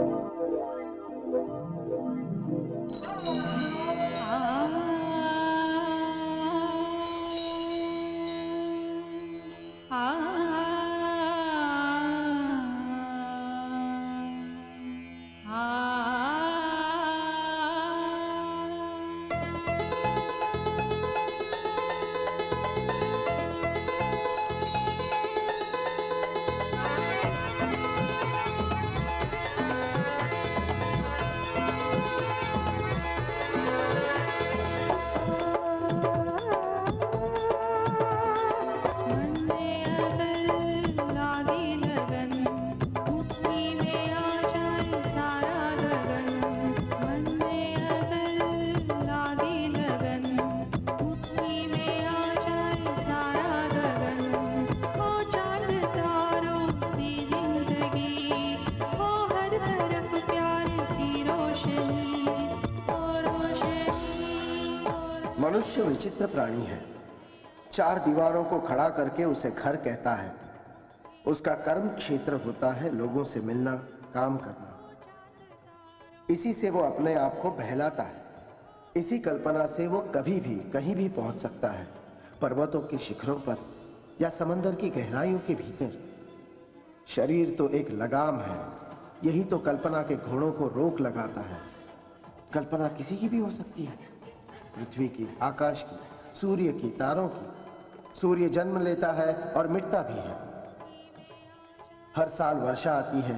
मनुष्य विचित्र प्राणी है। चार दीवारों को खड़ा करके उसे घर कहता है। उसका कर्म क्षेत्र होता है लोगों से मिलना, काम करना। इसी से वो अपने आप को बहलाता है। इसी कल्पना से वो कभी भी कहीं भी पहुंच सकता है, पर्वतों के शिखरों पर या समंदर की गहराइयों के भीतर। शरीर तो एक लगाम है, यही तो कल्पना के घोड़ों को रोक लगाता है। कल्पना किसी की भी हो सकती है, पृथ्वी की, आकाश की, सूर्य की, तारों की। सूर्य जन्म लेता है और मिटता भी है। हर साल वर्षा आती है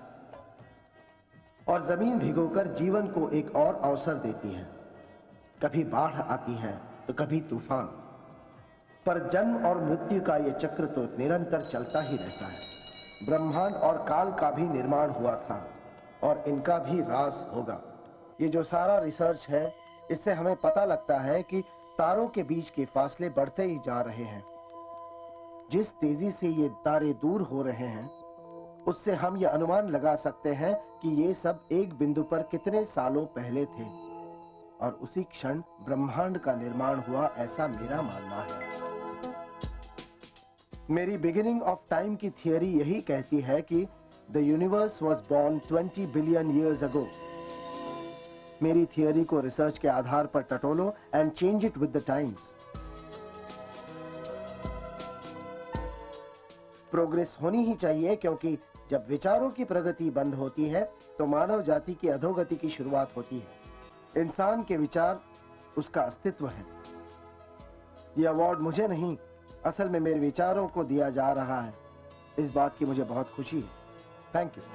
और जमीन भिगोकर जीवन को एक और अवसर देती है। कभी बाढ़ आती है तो कभी तूफान, पर जन्म और मृत्यु का यह चक्र तो निरंतर चलता ही रहता है। ब्रह्मांड और काल का भी निर्माण हुआ था और इनका भी राज होगा। ये जो सारा रिसर्च है, इससे हमें पता लगता है कि तारों के बीच के फासले बढ़ते ही जा रहे हैं। जिस तेजी से ये तारे दूर हो रहे हैं, उससे हम यह अनुमान लगा सकते हैं कि ये सब एक बिंदु पर कितने सालों पहले थे और उसी क्षण ब्रह्मांड का निर्माण हुआ, ऐसा मेरा मानना है। मेरी बिगिनिंग ऑफ टाइम की थियरी यही कहती है कि the universe was born 20 billion years ago. मेरी थियरी को रिसर्च के आधार पर टटोलो and change it with the times. Progress होनी ही चाहिए, क्योंकि जब विचारों की प्रगति बंद होती है तो मानव जाति की अधोगति की शुरुआत होती है। इंसान के विचार उसका अस्तित्व है। यह अवार्ड मुझे नहीं, असल में मेरे विचारों को दिया जा रहा है। इस बात की मुझे बहुत खुशी है। Thank you.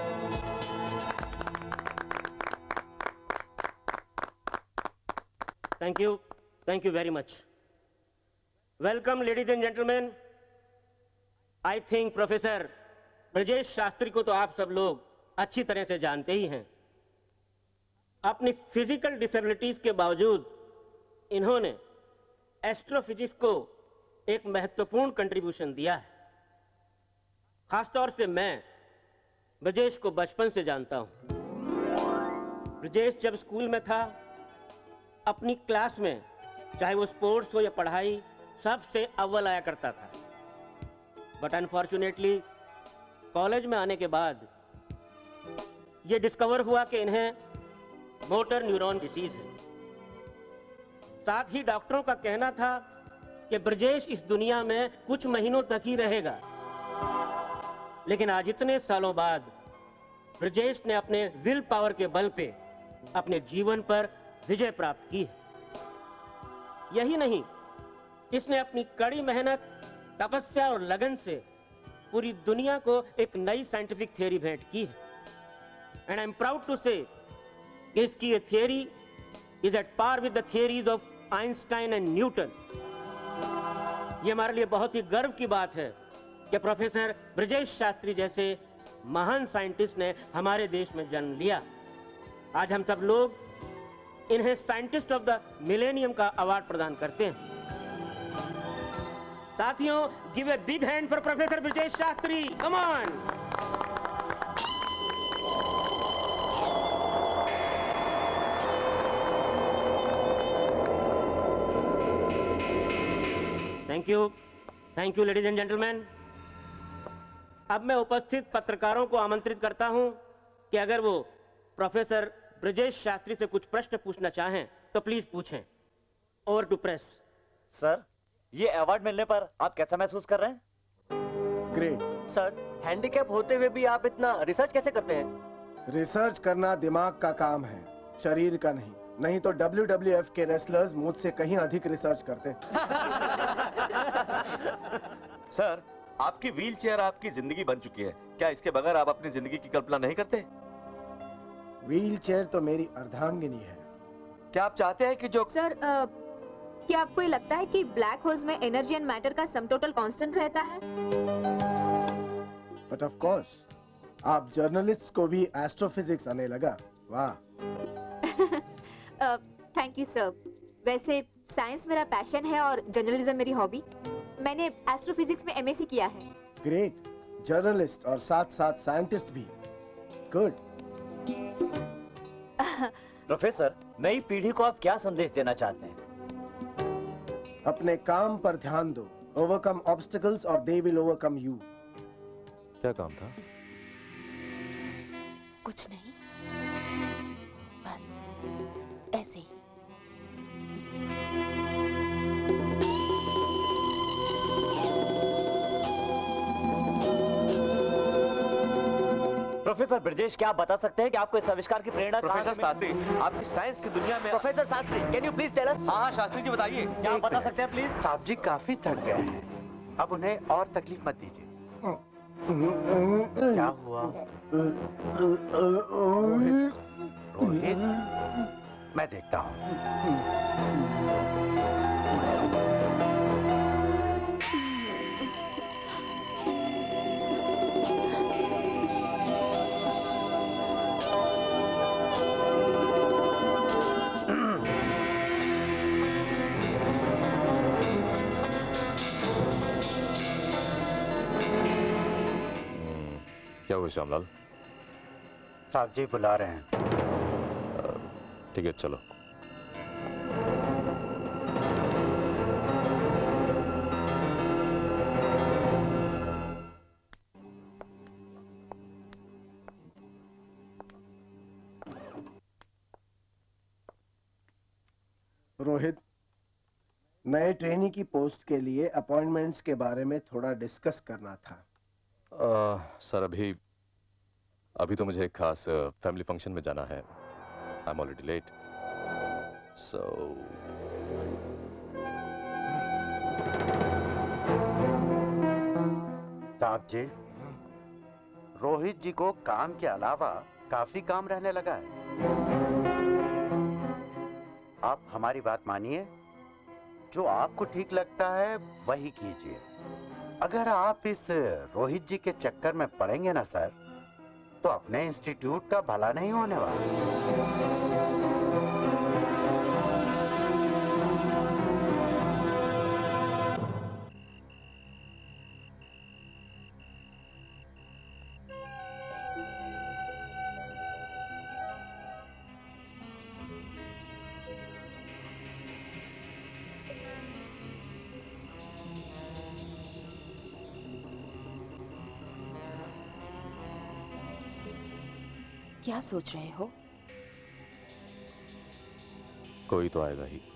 Thank you very much. Welcome, ladies and gentlemen. I think professor Brajesh Shastri को तो आप सब लोग अच्छी तरह से जानते ही हैं। अपनी फिजिकल डिसेबिलिटीज के बावजूद इन्होंने एस्ट्रोफिजिक्स को एक महत्वपूर्ण कंट्रीब्यूशन दिया है। खासतौर से मैं ब्रजेश को बचपन से जानता हूं। ब्रजेश जब स्कूल में था, अपनी क्लास में चाहे वो स्पोर्ट्स हो या पढ़ाई, सबसे अव्वल आया करता था। बट अनफॉर्चुनेटली कॉलेज में आने के बाद ये डिस्कवर हुआ कि इन्हें मोटर न्यूरॉन डिसीज है। साथ ही डॉक्टरों का कहना था कि ब्रजेश इस दुनिया में कुछ महीनों तक ही रहेगा। लेकिन आज इतने सालों बाद ब्रजेश ने अपने विल पावर के बल पे अपने जीवन पर विजय प्राप्त की है। यही नहीं, इसने अपनी कड़ी मेहनत, तपस्या और लगन से पूरी दुनिया को एक नई साइंटिफिक थियरी भेंट की है। And I am proud to say कि इसकी ये theory is at par with the theories of Einstein and Newton. ये हमारे लिए बहुत ही गर्व की बात है कि प्रोफेसर ब्रजेश शास्त्री जैसे महान साइंटिस्ट ने हमारे देश में जन्म लिया। आज हम सब लोग इन्हें साइंटिस्ट ऑफ द मिलेनियम का अवार्ड प्रदान करते हैं। साथियों, give a big hand for professor Brajesh Shastri. Come on. Thank you ladies and gentleman. अब मैं उपस्थित पत्रकारों को आमंत्रित करता हूं कि अगर वो प्रोफेसर ब्रजेश शास्त्री से कुछ प्रश्न पूछना चाहें तो प्लीज पूछें। Over to press. सर, ये अवार्ड मिलने पर आप कैसा महसूस कर रहे हैं? ग्रेट। सर, हैंडीकैप होते हुए भी आप इतना रिसर्च कैसे करते हैं? रिसर्च करना दिमाग का काम है, शरीर का नहीं। नहीं तो WWF के रेसलर्स मुझसे कहीं अधिक रिसर्च करते। सर, आपकी व्हीलचेयर आपकी जिंदगी बन चुकी है। क्या इसके बगैर आप अपनी जिंदगी की कल्पना नहीं करते? व्हीलचेयर तो मेरी अर्धांगिनी है। क्या आप चाहते हैं कि जो सर, क्या आपको ये लगता है कि ब्लैक होल्स में एनर्जी एंड मैटर का सम टोटल कांस्टेंट रहता है? बट ऑफ कोर्स, आप जर्नलिस्ट को भी एस्ट्रोफिजिक्स आने लगा। वाह। Thank you sir. वैसे साइंस मेरा पैशन है और जर्नलिज्म मेरी हॉबी। मैंने एस्ट्रोफिजिक्स में MSc किया है। ग्रेट। जर्नलिस्ट और साथ साथ साइंटिस्ट भी। गुड। प्रोफेसर, नई पीढ़ी को आप क्या संदेश देना चाहते हैं? अपने काम पर ध्यान दो। ओवरकम ऑब्स्टिकल्स और दे विल ओवरकम यू। क्या काम था? कुछ नहीं, बस ऐसे ही। प्रोफेसर ब्रजेश, क्या आप बता सकते हैं कि आपको इस आविष्कार की प्रेरणा कहाँ से प्रोफेसर मिली? शास्त्री, आपकी साइंस की दुनिया में professor Shastri, can you please tell us? हाँ शास्त्री जी बताइए। क्या आप बता सकते हैं प्लीज? साहब जी काफी थक गए हैं, अब उन्हें और तकलीफ मत दीजिए। क्या हुआ? रोहित, मैं देखता हूँ। क्या हुआ श्यामलाल? साहब जी बुला रहे हैं। ठीक है, चलो। रोहित, नए ट्रेनी की पोस्ट के लिए अपॉइंटमेंट्स के बारे में थोड़ा डिस्कस करना था। सर, अभी तो मुझे एक खास फैमिली फंक्शन में जाना है। I am already late, so साहब जी, रोहित जी को काम के अलावा काफी काम रहने लगा है। आप हमारी बात मानिए, जो आपको ठीक लगता है वही कीजिए। अगर आप इस रोहित जी के चक्कर में पड़ेंगे ना सर, तो अपने इंस्टीट्यूट का भला नहीं होने वाला। क्या सोच रहे हो? कोई तो आएगा ही।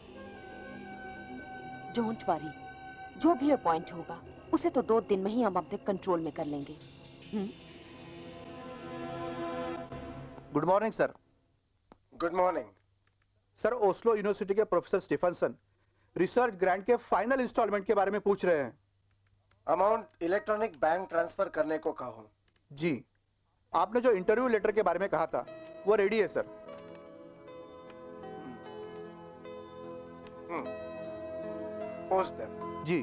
डोंट वरी, जो भी अपॉइंट होगा उसे तो 2 दिन में ही हम अपने कंट्रोल में कर लेंगे। Good morning sir. Good morning sir, Oslo university के प्रोफेसर स्टीफनसन रिसर्च ग्रांट के फाइनल इंस्टॉलमेंट के बारे में पूछ रहे हैं। अमाउंट इलेक्ट्रॉनिक बैंक ट्रांसफर करने को कहो। जी, आपने जो इंटरव्यू लेटर के बारे में कहा था वो रेडी है सर। Post them. जी।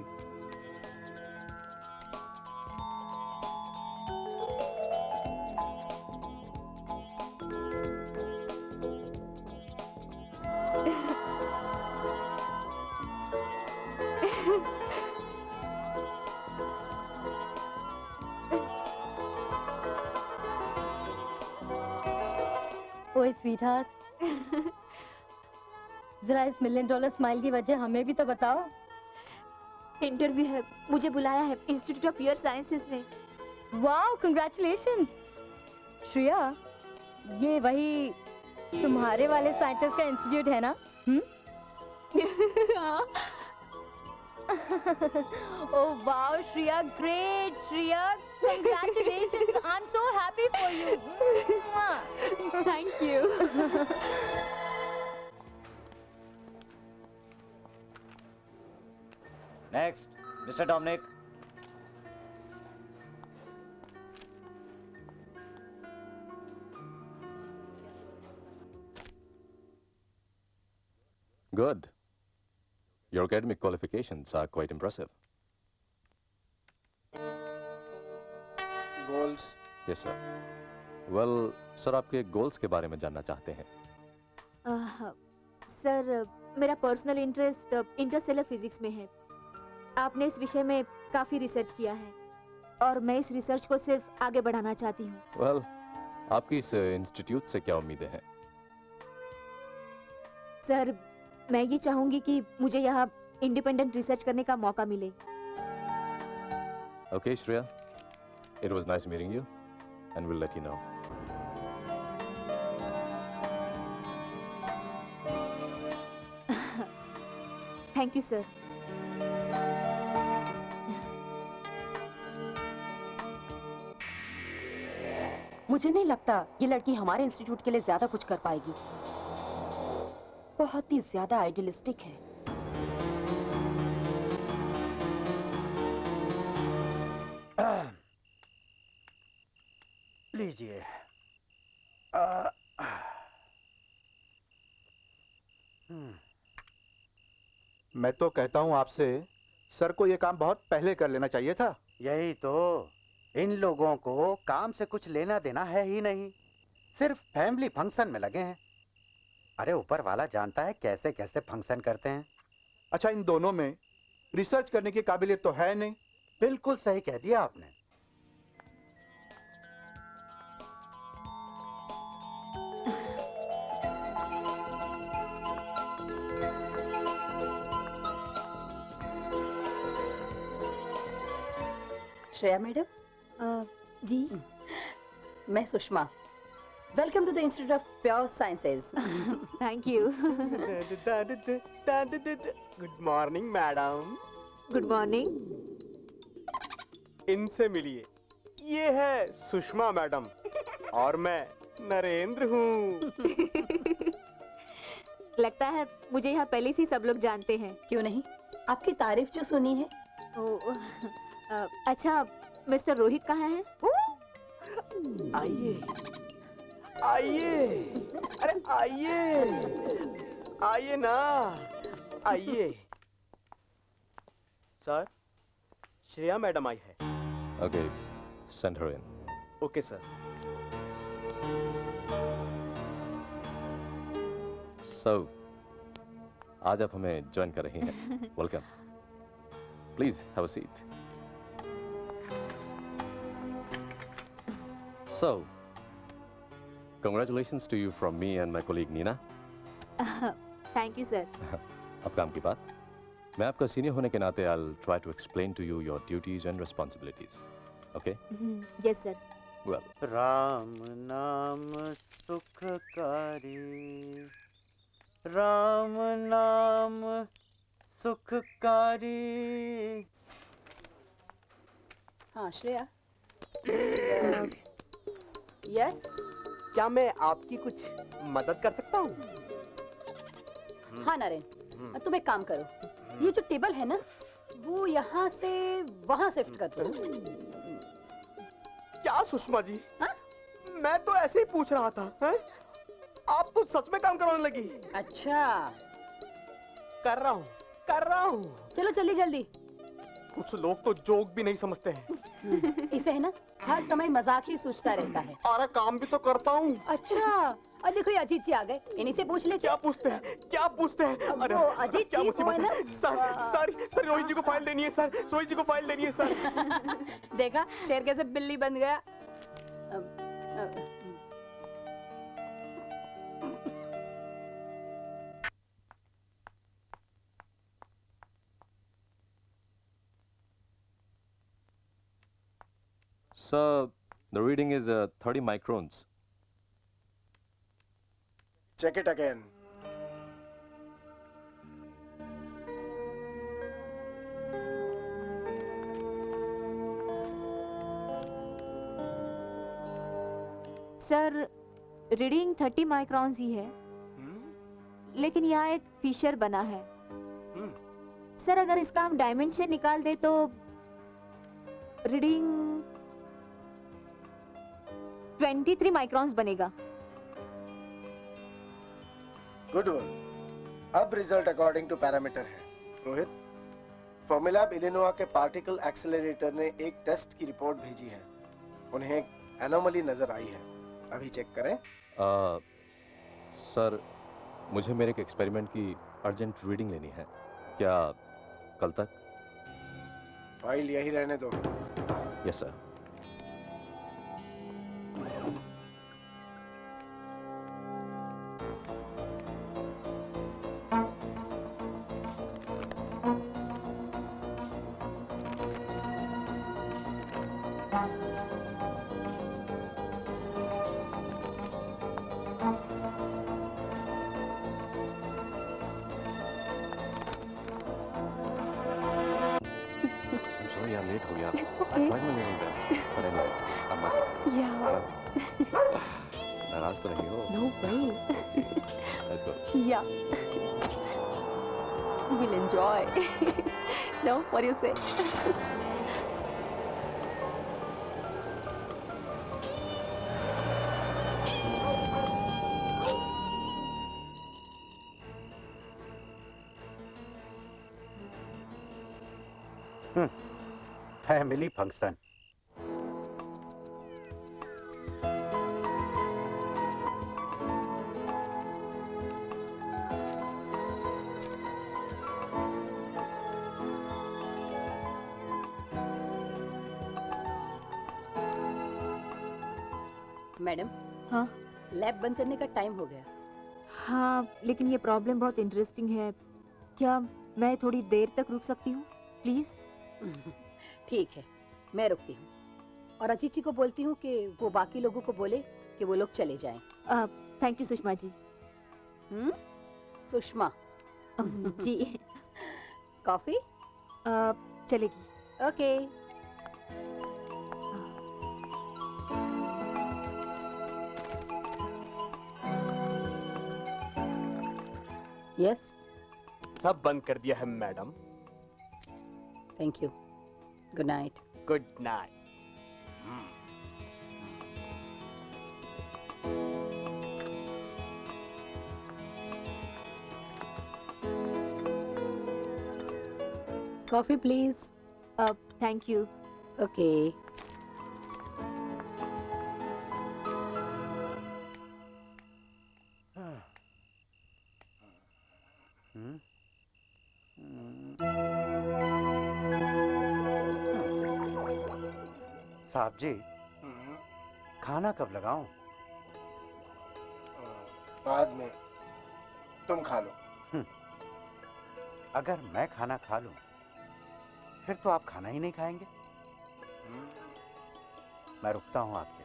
ओए स्वीटहार्ट, जरा इस $1 मिलियन स्माइल की वजह हमें भी तो बताओ। इंटरव्यू है, मुझे बुलाया है इंस्टीट्यूट ऑफ प्योर साइंसेस ने। Wow, congratulations. श्रेया, ये वही तुम्हारे वाले साइंटिस्ट का इंस्टीट्यूट है ना? Oh wow, Shreya, great, Shreya, congratulations. I'm so happy for you. Thank you. Next, Mr. Dominic. Good. Your academic qualifications are quite impressive. Goals. Yes, sir. Well, sir, आपके goals के बारे में जानना चाहते हैं. सर, मेरा पर्सनल इंटरेस्ट इंटरस्टेलर फिजिक्स में है। आपने इस विषय में काफी रिसर्च किया है और मैं इस रिसर्च को सिर्फ आगे बढ़ाना चाहती हूँ। Well, आपकी इस इंस्टीट्यूट से क्या उम्मीदें हैं? सर, मैं ये चाहूंगी कि मुझे यहाँ इंडिपेंडेंट रिसर्च करने का मौका मिले। Okay, Shreya. It was nice meeting you, and we'll let you know. Thank you sir. मुझे नहीं लगता ये लड़की हमारे इंस्टीट्यूट के लिए ज्यादा कुछ कर पाएगी। बहुत ही ज्यादा आइडियलिस्टिक है। लीजिए। मैं तो कहता हूँ आपसे, सर को ये काम बहुत पहले कर लेना चाहिए था। यही तो, इन लोगों को काम से कुछ लेना देना है ही नहीं, सिर्फ फैमिली फंक्शन में लगे हैं। अरे ऊपर वाला जानता है कैसे कैसे फंक्शन करते हैं। अच्छा, इन दोनों में रिसर्च करने की काबिलियत तो है नहीं। बिल्कुल सही कह दिया आपने। श्रेया मैडम। जी। मैं Sushma. Welcome to the institute of pure sciences. Thank you. Good morning madam. Good morning. इनसे मिलिए, ये है सुषमा मैडम और मैं नरेंद्र हूँ। लगता है मुझे यहाँ पहले से ही सब लोग जानते हैं। क्यों नहीं, आपकी तारीफ जो सुनी है। अच्छा, मिस्टर रोहित कहाँ हैं? आइए आइए, अरे आइए आइए ना, आइए। सर, श्रेया मैडम आई है। Okay, send her in. Okay sir. So, आज आप हमें ज्वाइन कर रही हैं। Welcome. Please have a seat. So, congratulations to you from me and my colleague Nina. Thank you sir. अब काम की बात। मैं आपका सीनियर होने के नाते I'll try to explain to you your duties and responsibilities. Okay? Yes sir. Well. Ram नाम सुखकारी, राम नाम सुखकारी। हाँ श्रेया। यस। क्या मैं आपकी कुछ मदद कर सकता हूँ? हाँ नरेन, तुम एक काम करो, ये जो टेबल है ना, वो यहाँ से वहाँ शिफ्ट कर दो। क्या सुषमा जी? हा? मैं तो ऐसे ही पूछ रहा था। है? आप तो सच में काम करवाने लगी। अच्छा, कर रहा हूँ। चलो जल्दी जल्दी। कुछ लोग तो जोक भी नहीं समझते हैं। इसे है ना, हर समय मजाक ही सोचता रहता है। अरे काम भी तो करता हूँ। अच्छा, और देखो ये अजीत जी आ गए, इन्हीं से पूछ ले। क्या पूछते हैं? अरे वो अजीत जी वो है ना। सर रोहित जी को फाइल देनी है सर, रोहित जी को फाइल देनी है सर। देखा शेर कैसे बिल्ली बन गया। So, the reading is 30 microns. Check it again. Sir, reading 30 microns ही है, लेकिन यहाँ एक फिशर बना है। सर, अगर इसका हम डायमेंशन निकाल दे तो रीडिंग 23 माइक्रॉन्स बनेगा। Good one. अब रिजल्ट अकॉर्डिंग टू पैरामीटर है। रोहित, फॉर्मूलैब इलिनोआ के पार्टिकल एक्सेलरेटर ने एक टेस्ट की रिपोर्ट भेजी है। उन्हें एनोमली नजर आई है। अभी चेक करें। सर, मुझे मेरे एक एक्सपेरिमेंट की अर्जेंट रीडिंग लेनी है। क्या कल तक? फाइल यही रहने दो। Yes sir. It's okay. I tried my level best, but anyway, I must. Yeah. नाराज तो नहीं हो? No way. Let's go. Yeah. We'll enjoy. No, what do you say? Family function. Madam. हाँ? लैब बंद करने का टाइम हो गया। हाँ, लेकिन ये प्रॉब्लम बहुत इंटरेस्टिंग है। क्या मैं थोड़ी देर तक रुक सकती हूँ, प्लीज? ठीक है, मैं रुकती हूँ और अजीत जी को बोलती हूँ कि वो बाकी लोगों को बोले कि वो लोग चले जाएं। Thank you Sushma ji. Sushma ji. Coffee? चलेगी। ओके। यस। सब बंद कर दिया है madam. Thank you. Good night. Good night. Coffee please. Thank you. Okay. साहब जी, खाना कब लगाऊं? बाद में, तुम खा लो। अगर मैं खाना खा लूं, फिर तो आप खाना ही नहीं खाएंगे। मैं रुकता हूं आपके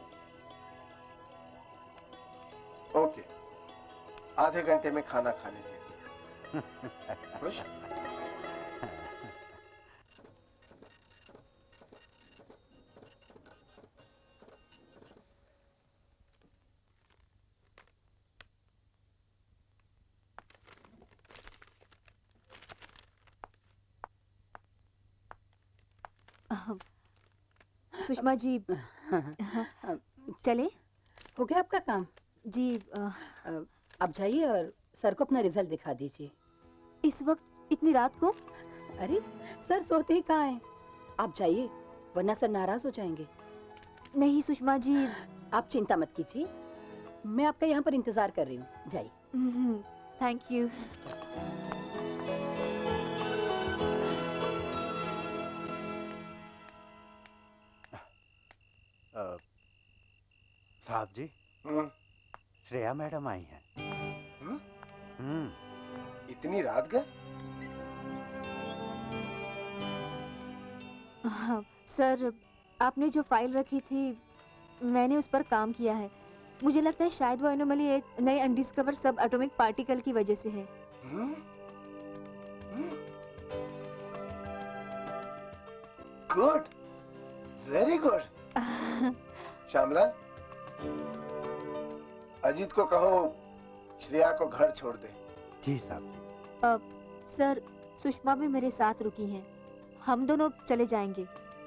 लिए। ओके, आधे घंटे में खाना खाने के लिए। खुश? सुषमा जी, चले? हो गया आपका काम? जी। आप जाइए और सर को अपना रिजल्ट दिखा दीजिए। इस वक्त इतनी रात को? अरे सर सोते ही कहाँ हैं? आप जाइए, वरना सर नाराज हो जाएंगे। नहीं सुषमा जी। आप चिंता मत कीजिए, मैं आपका यहाँ पर इंतजार कर रही हूँ। जाइए। Thank you. साहब जी, श्रेया मैडम आई हैं। इतनी रात गए? हाँ, सर, आपने जो फाइल रखी थी, मैंने उस पर काम किया है। मुझे लगता है शायद वो एनोमली एक नए अनडिस्कवर सब एटॉमिक पार्टिकल की वजह से है। Good, very good. Shyamala, Ajit को कहो श्रेया को घर छोड़ दे। जी साहब। सर, सुषमा भी मेरे साथ रुकी हैं। हम दोनों चले जाएंगे।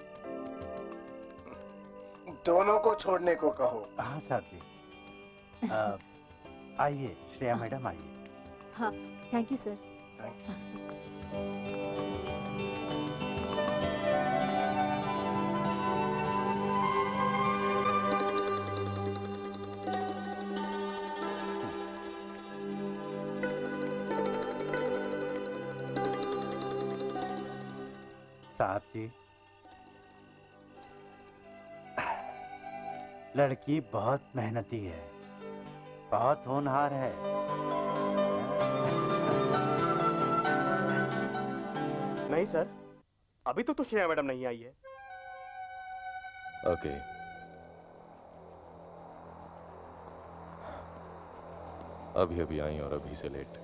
दोनों को छोड़ने को कहो। हाँ साहब जी। आइए श्रेया मैडम, आइए। हाँ, thank you sir. Thank you. साहब जी, लड़की बहुत मेहनती है, बहुत होनहार है। नहीं सर, अभी तो श्रेया मैडम नहीं आई है। ओके। अभी अभी आई और अभी से लेट।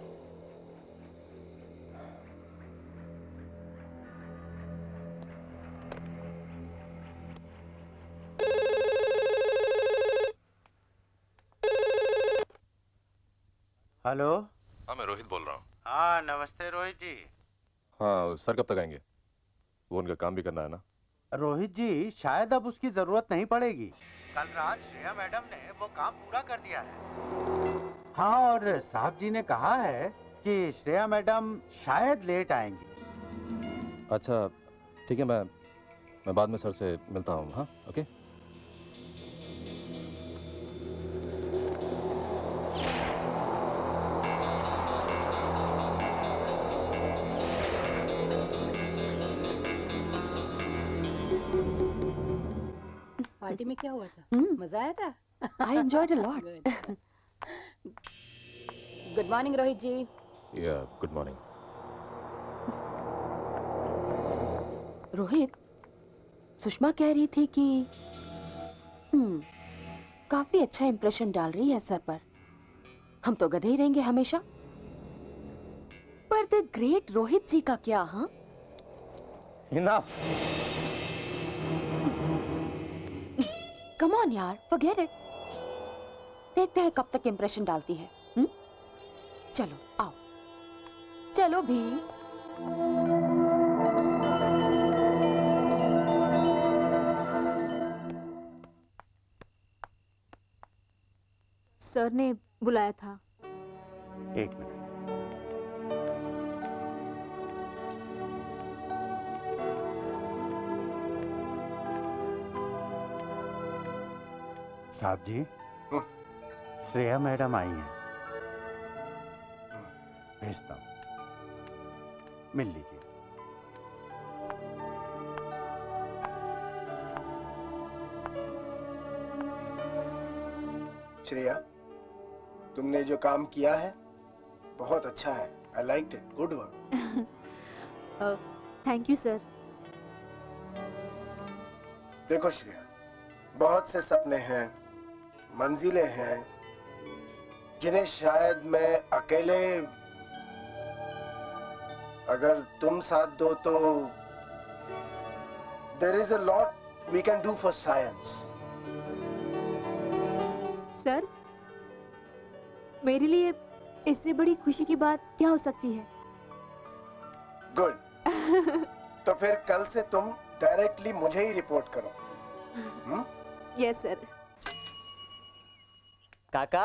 हेलो। हाँ, मैं रोहित बोल रहा हूँ। हाँ नमस्ते रोहित जी। हाँ सर, कब तक आएंगे? वो उनका काम भी करना है ना। रोहित जी, शायद अब उसकी जरूरत नहीं पड़ेगी। कल रात श्रेया मैडम ने वो काम पूरा कर दिया है। हाँ, और साहब जी ने कहा है कि श्रेया मैडम शायद लेट आएंगी। अच्छा ठीक है, मैं बाद में सर से मिलता हूँ। हाँ ओके। पार्टी में क्या हुआ था? मजा आया था? I enjoyed a lot. Good morning Rohit ji. या गुड मॉर्निंग। रोहित, सुषमा कह रही थी कि काफी अच्छा इंप्रेशन डाल रही है सर पर। हम तो गधे ही रहेंगे हमेशा। पर द ग्रेट रोहित जी का क्या? हाँ, इनफ। कम ऑन यार, फॉरगेट इट। देखते हैं कब तक इंप्रेशन डालती है। चलो आओ, चलो भी। सर ने बुलाया था। एक मिनट। साहब जी, श्रेया मैडम आई हैं। भेजता हूँ, मिल लीजिए। श्रेया, तुमने जो काम किया है बहुत अच्छा है। I liked it. Good work. Thank you sir. देखो श्रेया, बहुत से सपने हैं, मंजिलें हैं, जिन्हें शायद मैं अकेले, अगर तुम साथ दो तो there is a lot we can do for science. Sir, मेरे लिए इससे बड़ी खुशी की बात क्या हो सकती है? गुड। तो फिर कल से तुम डायरेक्टली मुझे ही रिपोर्ट करो। Yes sir. काका,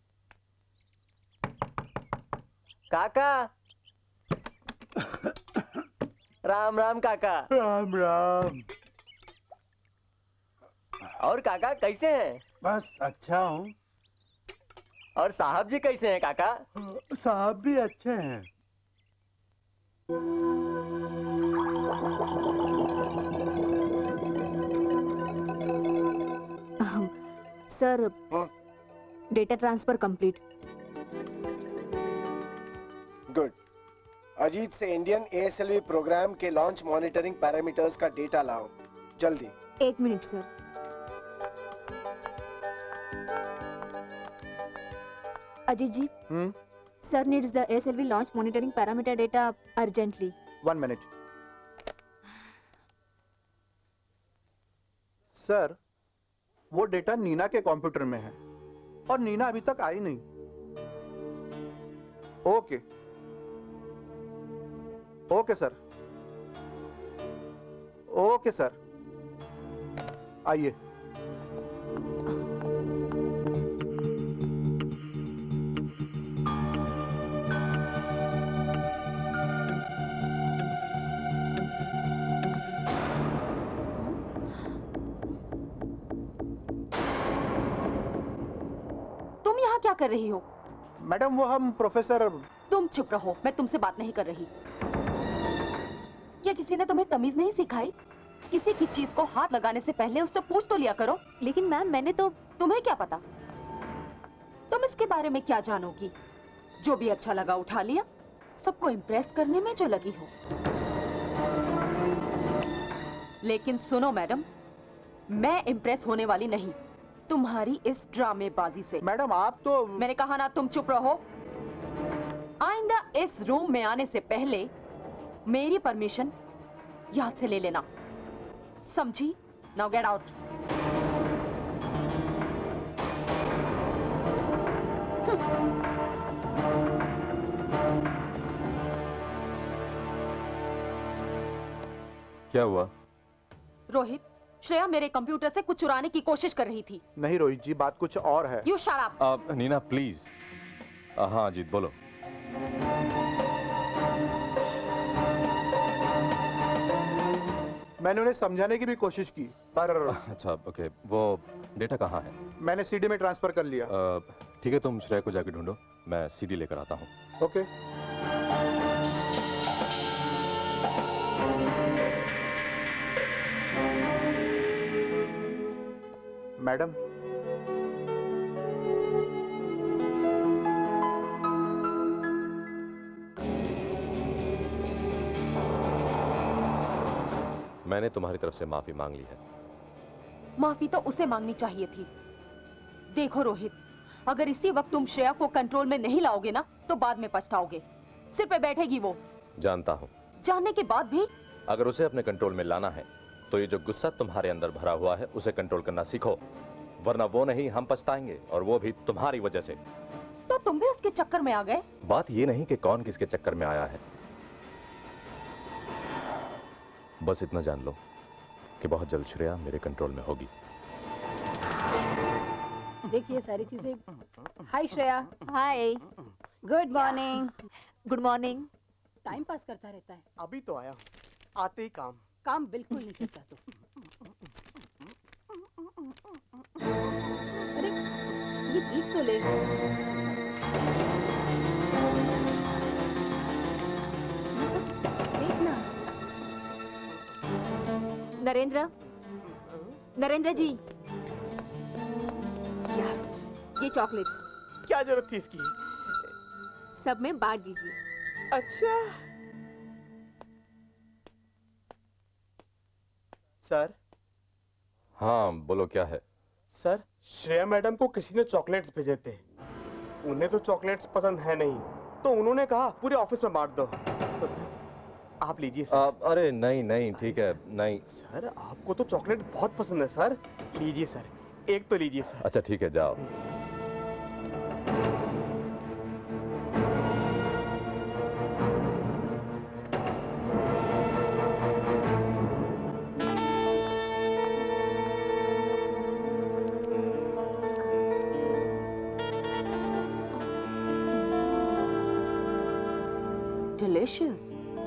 काका, राम राम काका। राम राम। और काका कैसे हैं? बस अच्छा हूँ। और साहब जी कैसे हैं काका? साहब भी अच्छे हैं। Sir, data transfer complete. Good. Ajit से इंडियन ASLV प्रोग्राम के लॉन्च मॉनिटरिंग पैरामीटर्स का डेटा लाओ जल्दी। 1 minute sir. Ajit ji, sir needs the ASLV launch monitoring parameter data urgently. 1 minute. Sir, वो डेटा नीना के कंप्यूटर में है और नीना अभी तक आई नहीं। Okay okay sir, okay sir, आइए। तुम यहाँ क्या कर रही हो? मैडम, वो हम प्रोफेसर। तुम चुप रहो, मैं तुमसे बात नहीं कर रही। क्या किसी ने तुम्हें तमीज नहीं सिखाई? किसी की चीज को हाथ लगाने से पहले उससे पूछ तो लिया करो। लेकिन मैम, मैंने तो। तुम्हें क्या पता? तुम इसके बारे में क्या जानोगी? जो भी अच्छा लगा उठा लिया, सबको इम्प्रेस करने में जो लगी हो। लेकिन सुनो मैडम, मैं इम्प्रेस होने वाली नहीं तुम्हारी इस ड्रामेबाजी से। मैडम, आप तो। मैंने कहा ना, तुम चुप रहो। आइंदा इस रूम में आने से पहले मेरी परमिशन याद से ले लेना, समझी? Now get out. क्या हुआ? रोहित, श्रेया मेरे कंप्यूटर से कुछ चुराने की कोशिश कर रही थी। नहीं रोहित जी, बात कुछ और है। You shut up. Nina please. हाँ अजीत बोलो। मैंने उन्हें समझाने की भी कोशिश की, पर। अच्छा ओके, वो डेटा कहाँ है? मैंने सीडी में ट्रांसफर कर लिया। ठीक है, तुम श्रेया को जाके ढूंढो, मैं सीडी लेकर आता हूँ। ओके। मैडम, मैंने तुम्हारी तरफ से माफी मांग ली है। माफी तो उसे मांगनी चाहिए थी। देखो रोहित, अगर इसी वक्त तुम श्रेया को कंट्रोल में नहीं लाओगे ना, तो बाद में पछताओगे। सिर पे बैठेगी वो। जानता हूँ। जानने के बाद भी? अगर उसे अपने कंट्रोल में लाना है तो ये जो गुस्सा तुम्हारे अंदर भरा हुआ है उसे कंट्रोल करना सीखो, वरना वो नहीं हम पछताएंगे, और वो भी तुम्हारी वजह से। तो तुम भी उसके चक्कर में आ गए? बात ये नहीं कि कौन किसके चक्कर में आया है, बस इतना जान लो कि बहुत जल्द श्रेया मेरे कंट्रोल में होगी। देखिए सारी चीजें। Hi Shreya. Hi. Good morning. Good morning. Time pass करता रहता है। अभी तो आया, आते ही काम। काम बिल्कुल नहीं करता तू। अरे ये देख तो ले। देखना। नरेंद्र, नरेंद्र जी, यस। ये चॉकलेट्स क्या जरूरत थी इसकी? सब में बांट दीजिए। अच्छा सर। हाँ बोलो, क्या है? सर, श्रेया मैडम को किसी ने चॉकलेट्स भेजे थे। उन्हें तो चॉकलेट्स पसंद है नहीं, तो उन्होंने कहा पूरे ऑफिस में बांट दो। तो आप लीजिए सर। अरे नहीं नहीं, ठीक है, नहीं। सर आपको तो चॉकलेट बहुत पसंद है सर, लीजिए सर, एक तो लीजिए सर। अच्छा ठीक है, जाओ। Delicious.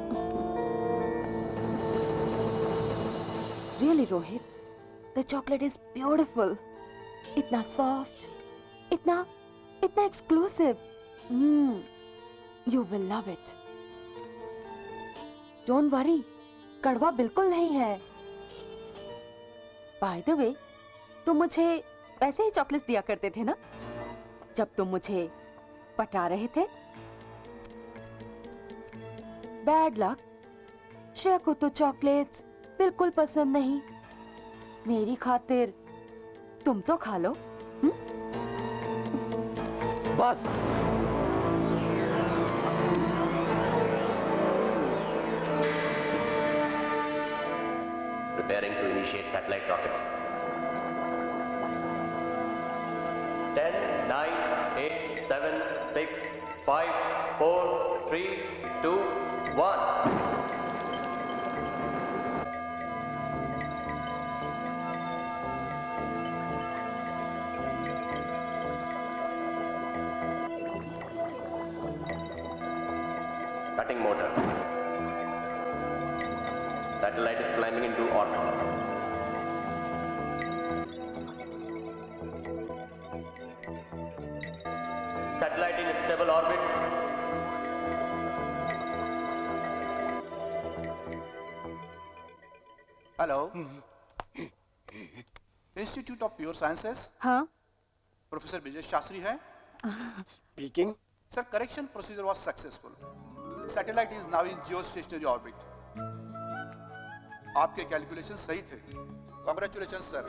Really, Rohit, the chocolate is beautiful. इतना soft, इतना exclusive. You will love it. Don't worry, कड़वा बिल्कुल नहीं है। By the way, तुम मुझे वैसे ही चॉकलेट्स दिया करते थे ना, जब तुम मुझे पटा रहे थे। बैड लक, श्रेया को तो चॉकलेट्स बिल्कुल पसंद नहीं। मेरी खातिर तुम तो खा लो। बस। Preparing to initiate satellite rockets. 10, 9, 8, 7, 6, 5, 4, 3, 2, 1. Cutting motor. Satellite is climbing into orbit. Satellite in stable orbit. Hello, institute of pure sciences. हाँ, प्रोफेसर ब्रजेश शास्त्री है speaking. Sir, correction procedure was successful. Satellite is now in geostationary orbit. आपके calculation सही थे। Congratulations sir.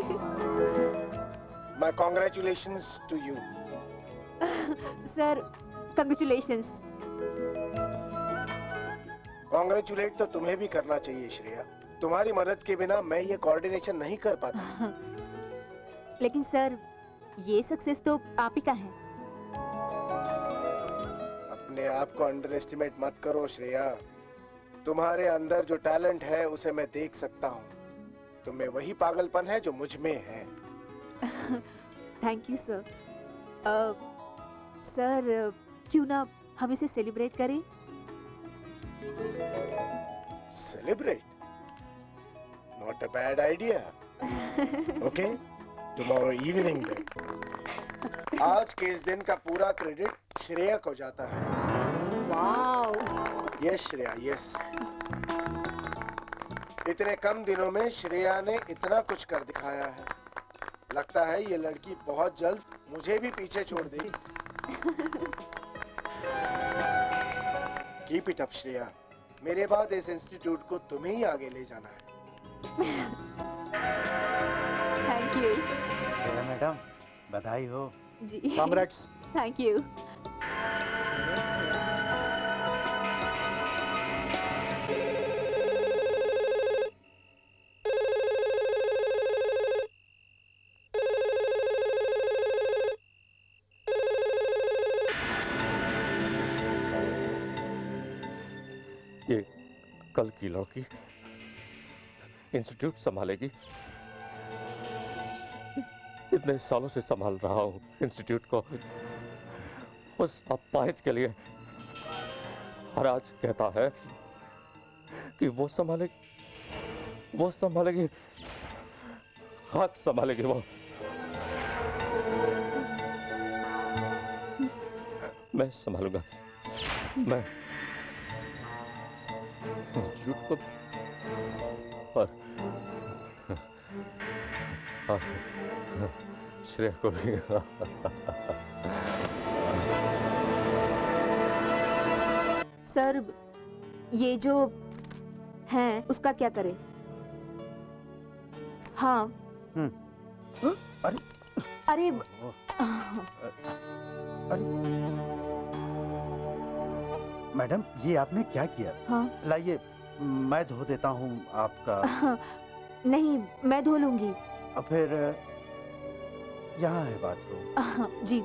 My congratulations to you. Sir, congratulations. Congratulate तो तुम्हें भी करना चाहिए श्रेया। तुम्हारी मदद के बिना मैं ये कोऑर्डिनेशन नहीं कर पाता। लेकिन सर, ये सक्सेस तो आप ही का है। अपने आप को अंडर एस्टिमेट मत करो श्रेया। तुम्हारे अंदर जो टैलेंट है उसे मैं देख सकता हूँ। तुम्हें वही पागलपन है जो मुझ में है। Thank you sir. सर, क्यों ना हम इसे सेलिब्रेट करें? Celebrate? Not a bad idea. Okay, tomorrow evening then. आज के इस दिन का पूरा क्रेडिट श्रेया को जाता है। वाओ। Yes Shreya, yes. इतने कम दिनों में श्रेया ने इतना कुछ कर दिखाया है। लगता है ये लड़की बहुत जल्द मुझे भी पीछे छोड़ देगी। Keep it up Shreya. मेरे बाद इस इंस्टीट्यूट को तुम्हें ही आगे ले जाना है। Thank you. मैडम, बधाई हो। जी। कांग्रेट्स। Thank you. ये कल की लड़की इंस्टीट्यूट संभालेगी। इतने सालों से संभाल रहा हूं इंस्टीट्यूट को, उस अपाहिज के लिए। और आज कहता है कि वो संभालेगी, हाथ संभालेगी वो। मैं संभालूंगा। मैं इंस्टीट्यूट को और श्रेया को भी। सर, ये जो है उसका क्या करें? हाँ। अरे अरे मैडम, ये आपने क्या किया? हाँ। लाइए, मैं धो देता हूँ आपका। नहीं, मैं धो लूंगी। फिर यहाँ है बाथरूम। जी।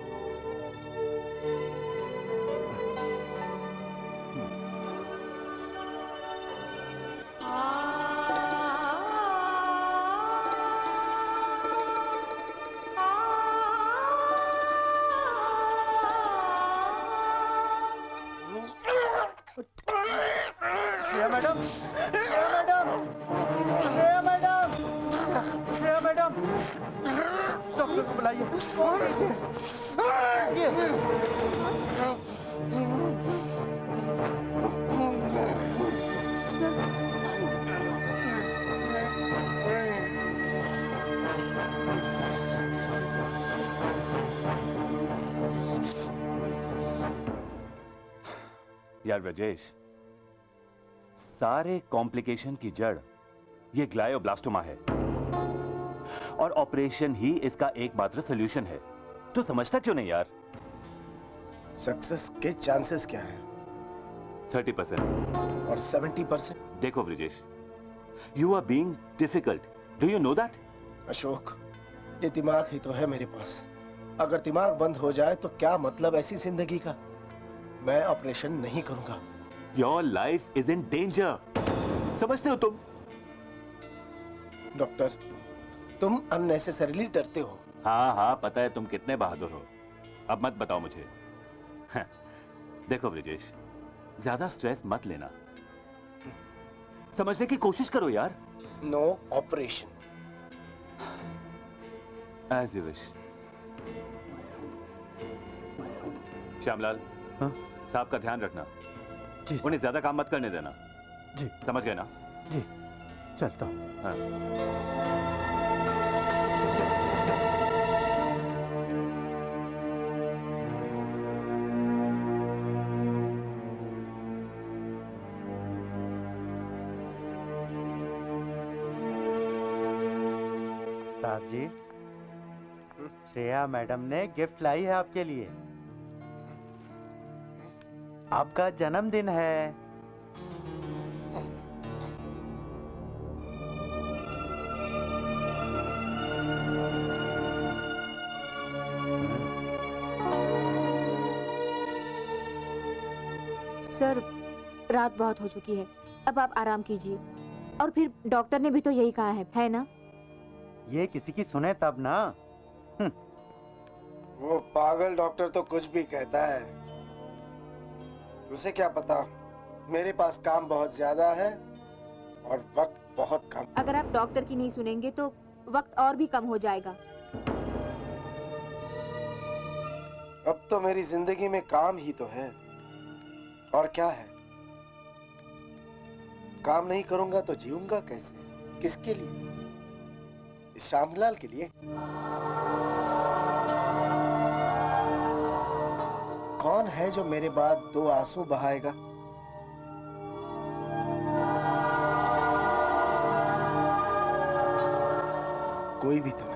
Shreya madam, Shreya madam, Shreya madam, Shreya madam, doctor को बुलाइए। यार ब्रजेश, सारे कॉम्प्लिकेशन की जड़ ये ग्लायोब्लास्टोमा है और ऑपरेशन ही इसका एकमात्र सॉल्यूशन है। तू समझता क्यों नहीं यार? सक्सेस के चांसेस क्या हैं? 30%। और 70%? देखो Brijesh, you are being difficult, do you know that? Ashok, ये दिमाग ही तो है मेरे पास। अगर दिमाग बंद हो जाए तो क्या मतलब ऐसी जिंदगी का? मैं ऑपरेशन नहीं करूंगा। Your life is in danger, समझते हो तुम? डॉक्टर, तुम अननेसेसरीली डरते हो। हाँ हाँ, पता है तुम कितने बहादुर हो। अब मत बताओ मुझे। देखो ब्रिजेश, ज्यादा स्ट्रेस मत लेना, समझने की कोशिश करो यार। No operation. As you wish. Shyamlal, साहब का ध्यान रखना। जी। उन्हें ज्यादा काम मत करने देना। जी। समझ गए ना? जी, चलता हूँ। हाँ। साहब जी, श्रेया मैडम ने गिफ्ट लाई है आपके लिए। आपका जन्मदिन है। सर, रात बहुत हो चुकी है, अब आप आराम कीजिए। और फिर डॉक्टर ने भी तो यही कहा है ना? ये किसी की सुने तब ना। वो पागल डॉक्टर तो कुछ भी कहता है, उसे क्या पता। मेरे पास काम बहुत ज्यादा है और वक्त बहुत कम। अगर आप डॉक्टर की नहीं सुनेंगे तो वक्त और भी कम हो जाएगा। अब तो मेरी जिंदगी में काम ही तो है, और क्या है? काम नहीं करूंगा तो जीऊंगा कैसे? किसके लिए? इस श्यामलाल के लिए? कौन है जो मेरे बाद 2 आंसू बहाएगा? कोई भी तो नहीं।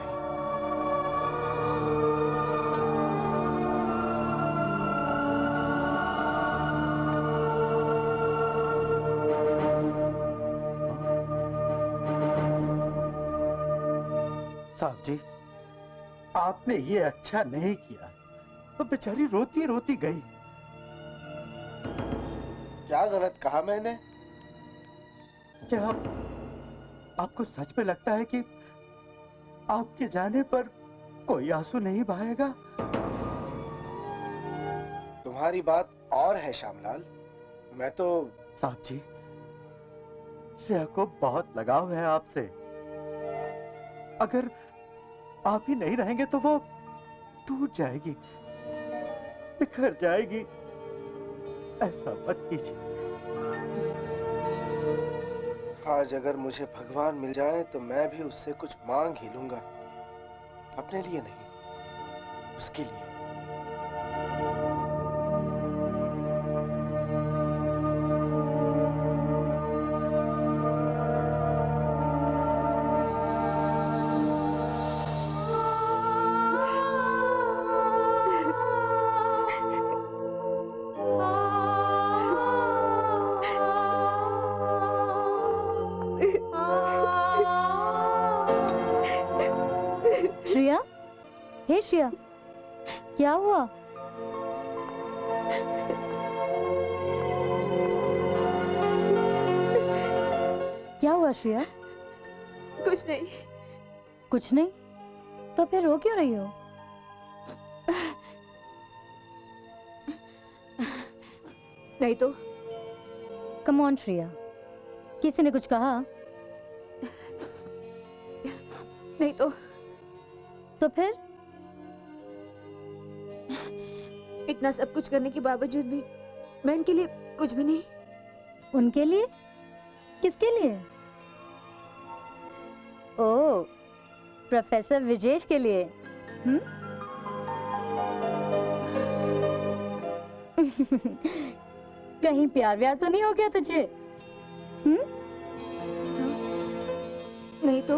साहब जी, आपने ये अच्छा नहीं किया। तो बेचारी रोती रोती गई। क्या गलत कहा मैंने? क्या आपको सच में लगता है कि आपके जाने पर कोई आंसू नहीं बहाएगा? तुम्हारी बात और है श्यामलाल। मैं तो साहब जी, श्रेया को बहुत लगाव है आपसे। अगर आप ही नहीं रहेंगे तो वो टूट जाएगी, बिखर जाएगी। ऐसा मत कीजिए। आज अगर मुझे भगवान मिल जाए तो मैं भी उससे कुछ मांग ही लूंगा। अपने लिए नहीं, उसके लिए। श्रेया, हे श्रेया, क्या हुआ? क्या हुआ श्रेया? कुछ नहीं। कुछ नहीं? तो फिर रो क्यों रही हो? नहीं तो। कम ऑन श्रेया, किसी ने कुछ कहा? नहीं तो। तो फिर? इतना सब कुछ करने के बावजूद भी मैं इनके लिए कुछ भी नहीं। उनके लिए? किसके लिए? ओह, प्रोफेसर विजेश के लिए। कहीं प्यार व्यार तो नहीं हो गया तुझे? नहीं तो।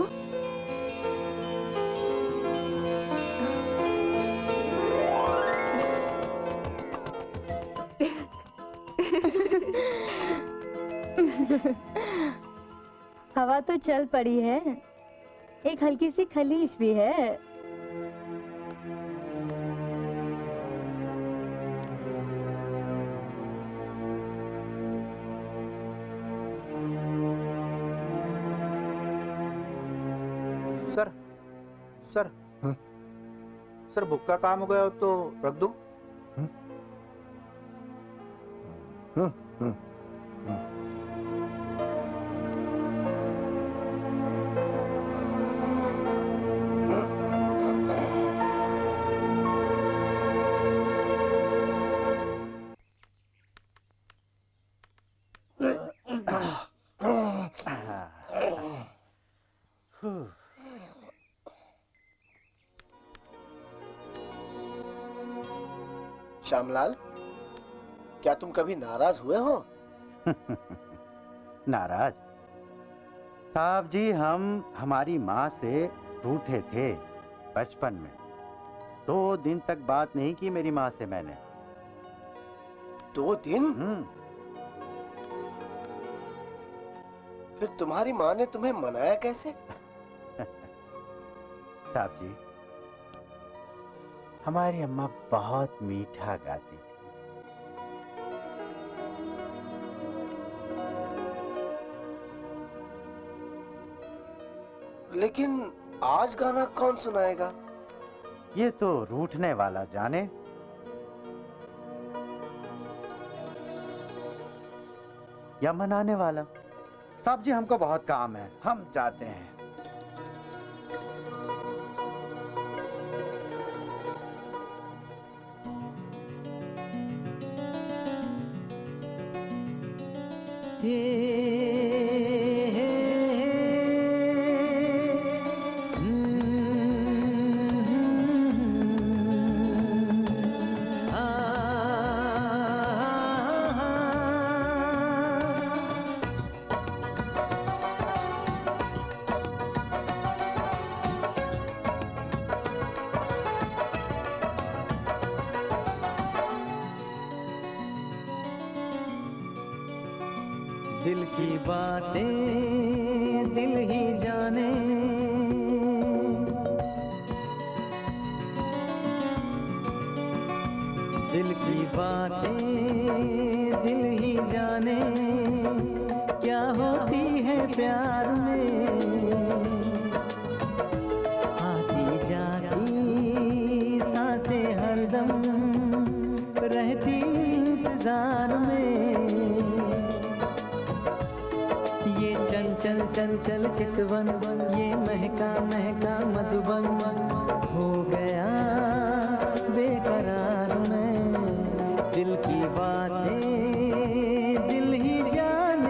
हवा तो चल पड़ी है, एक हल्की सी खलीज भी है। सर सर सर बुक का काम हो गया हो तो रख दूं? श्यामलाल, क्या तुम कभी नाराज हुए हो? नाराज? साहब जी, हम हमारी माँ से रूठे थे बचपन में। 2 दिन तक बात नहीं की मेरी माँ से मैंने। 2 दिन? फिर तुम्हारी माँ ने तुम्हें मनाया कैसे? साहब जी, हमारी अम्मा बहुत मीठा गाती थी। लेकिन आज गाना कौन सुनाएगा? ये तो रूठने वाला जाने। या मनाने वाला। साहब जी, हमको बहुत काम है, हम जाते हैं। दिल की बातें दिल ही जाने, दिल की बातें दिल ही जाने, क्या होती है प्यार में। आती जाती सांसें हरदम रहती इंतजार में। ये चंचल चंचल चितवन, ये महका महका मधुबन, हो गया बेकरार में। दिल की बातें दिल ही जाने।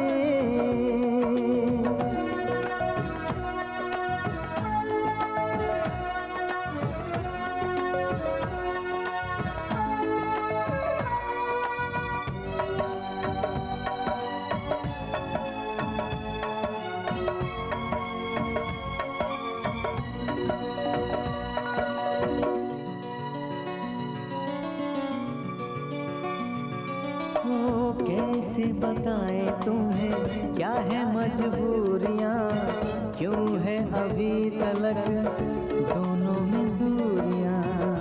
कैसे बताएं तुम्हें क्या है मजबूरियां, क्यों है अभी तलक दोनों में दूरियां।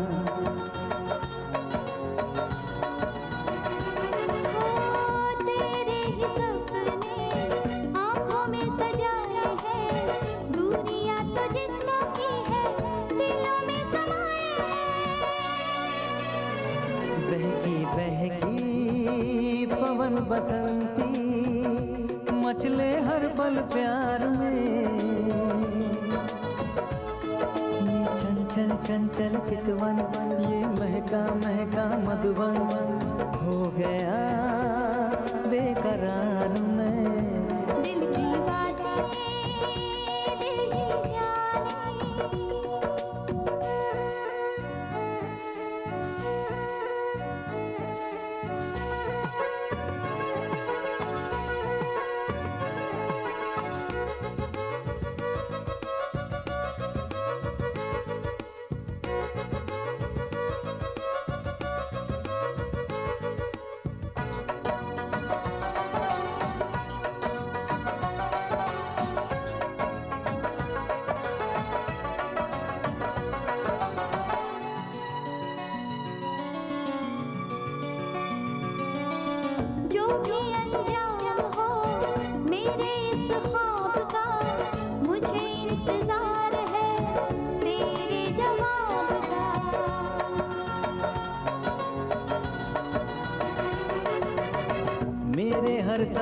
तेरे ही सपने आँखों में सजाए हैं, दूरियां तो जिस्मों की है दिलों में समाए हैं। बहकी बहकी पवन बसंती मचले हर पल प्यार में। ये चंचल चंचल चितवन, ये महका महका मधुबन, हो गया बेकरार में। दिल की बातें दिल ही जाने।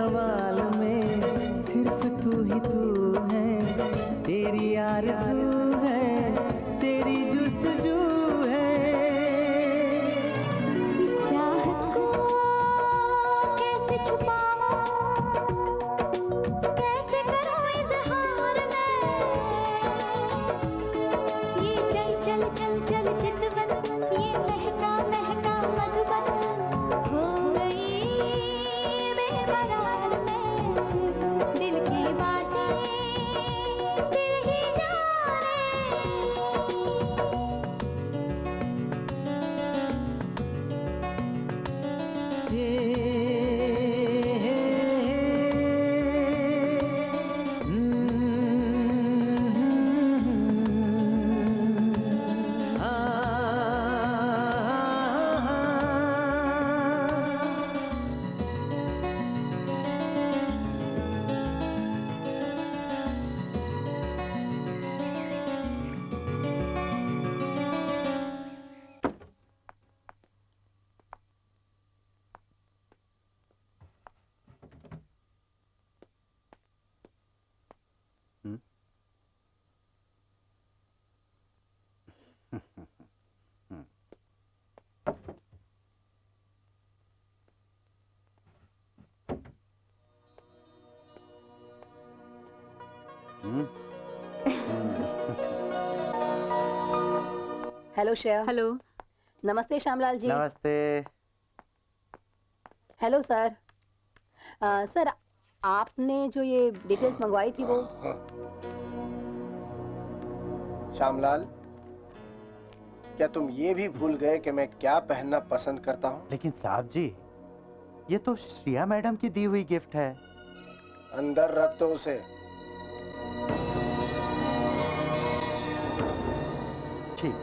सवाल में सिर्फ तू ही तू है, तेरी आरज़ू है, तेरी जुस्तजू है। इस चाहत को कैसे छुपाऊं, कैसे करूं इज़हार मैं, ये चल चल चल चल चितवन, ये महका महका मधुबन, हो गई बेकरार मैं, दिल की बातें दिल ही जाने। हेलो श्रेया। हेलो। नमस्ते श्यामलाल जी। नमस्ते। Hello sir. सर आपने जो ये डिटेल्स मंगवाई थी वो श्यामलाल, क्या तुम ये भी भूल गए कि मैं क्या पहनना पसंद करता हूँ? लेकिन साहब जी, ये तो श्रेया मैडम की दी हुई गिफ्ट है। अंदर रख दो उसे। ठीक।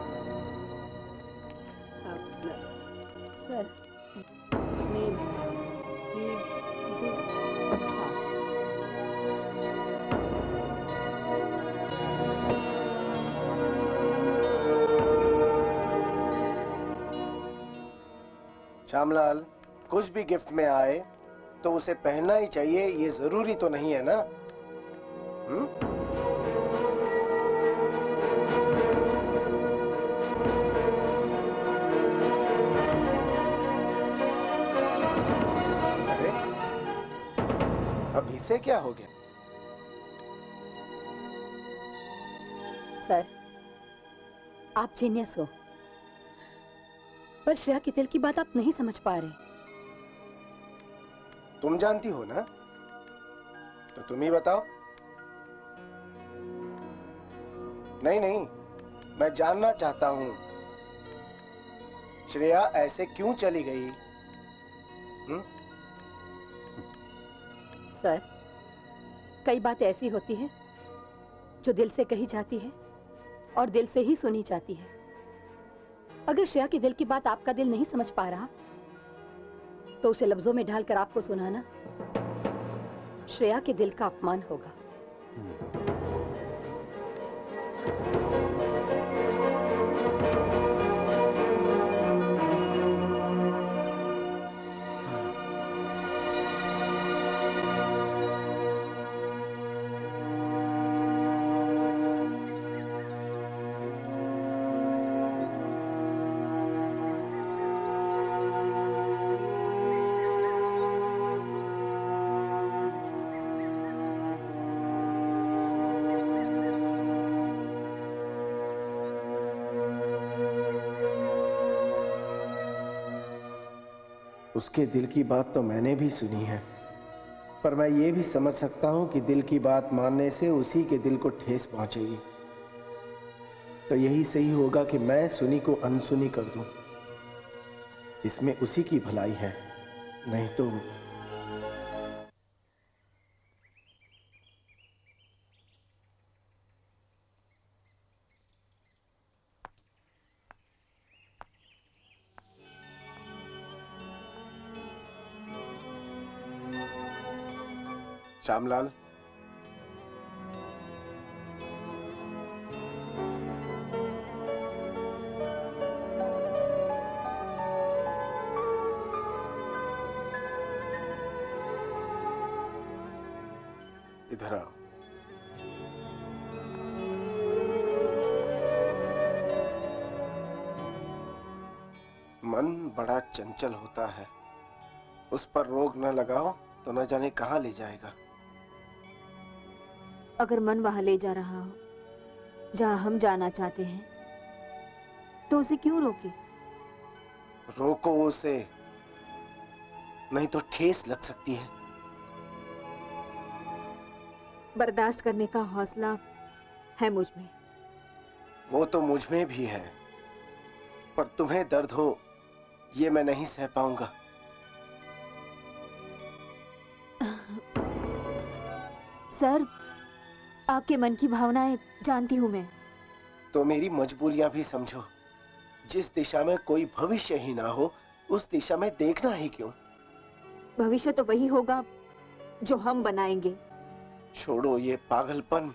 सर उसमें ये श्यामलाल, कुछ भी गिफ्ट में आए तो उसे पहनना ही चाहिए, ये जरूरी तो नहीं है ना? अरे, अब इसे क्या हो गया? सर आप जीनियस हो, पर श्रेया के दिल की बात आप नहीं समझ पा रहे। तुम जानती हो ना, तो तुम ही बताओ। नहीं नहीं, मैं जानना चाहता हूं, श्रेया ऐसे क्यों चली गई? सर कई बातें ऐसी होती है जो दिल से कही जाती है और दिल से ही सुनी जाती है। अगर श्रेया के दिल की बात आपका दिल नहीं समझ पा रहा तो उसे लफ्जों में ढालकर आपको सुनाना श्रेया के दिल का अपमान होगा। उसके दिल की बात तो मैंने भी सुनी है, पर मैं ये भी समझ सकता हूं कि दिल की बात मानने से उसी के दिल को ठेस पहुंचेगी। तो यही सही होगा कि मैं सुनी को अनसुनी कर दूं। इसमें उसी की भलाई है, नहीं तो। श्यामलाल, इधर आओ। मन बड़ा चंचल होता है, उस पर रोक न लगाओ तो न जाने कहां ले जाएगा। अगर मन वहां ले जा रहा हो जहां हम जाना चाहते हैं तो उसे क्यों रोके? रोको उसे, नहीं तो ठेस लग सकती है। बर्दाश्त करने का हौसला है मुझ में। वो तो मुझ में भी है, पर तुम्हें दर्द हो ये मैं नहीं सह पाऊंगा। सर, आपके मन की भावनाएं जानती हूं मैं। तो मेरी मजबूरियां भी समझो। जिस दिशा में कोई भविष्य ही ना हो, उस दिशा में देखना ही क्यों? भविष्य तो वही होगा जो हम बनाएंगे। छोड़ो ये पागलपन।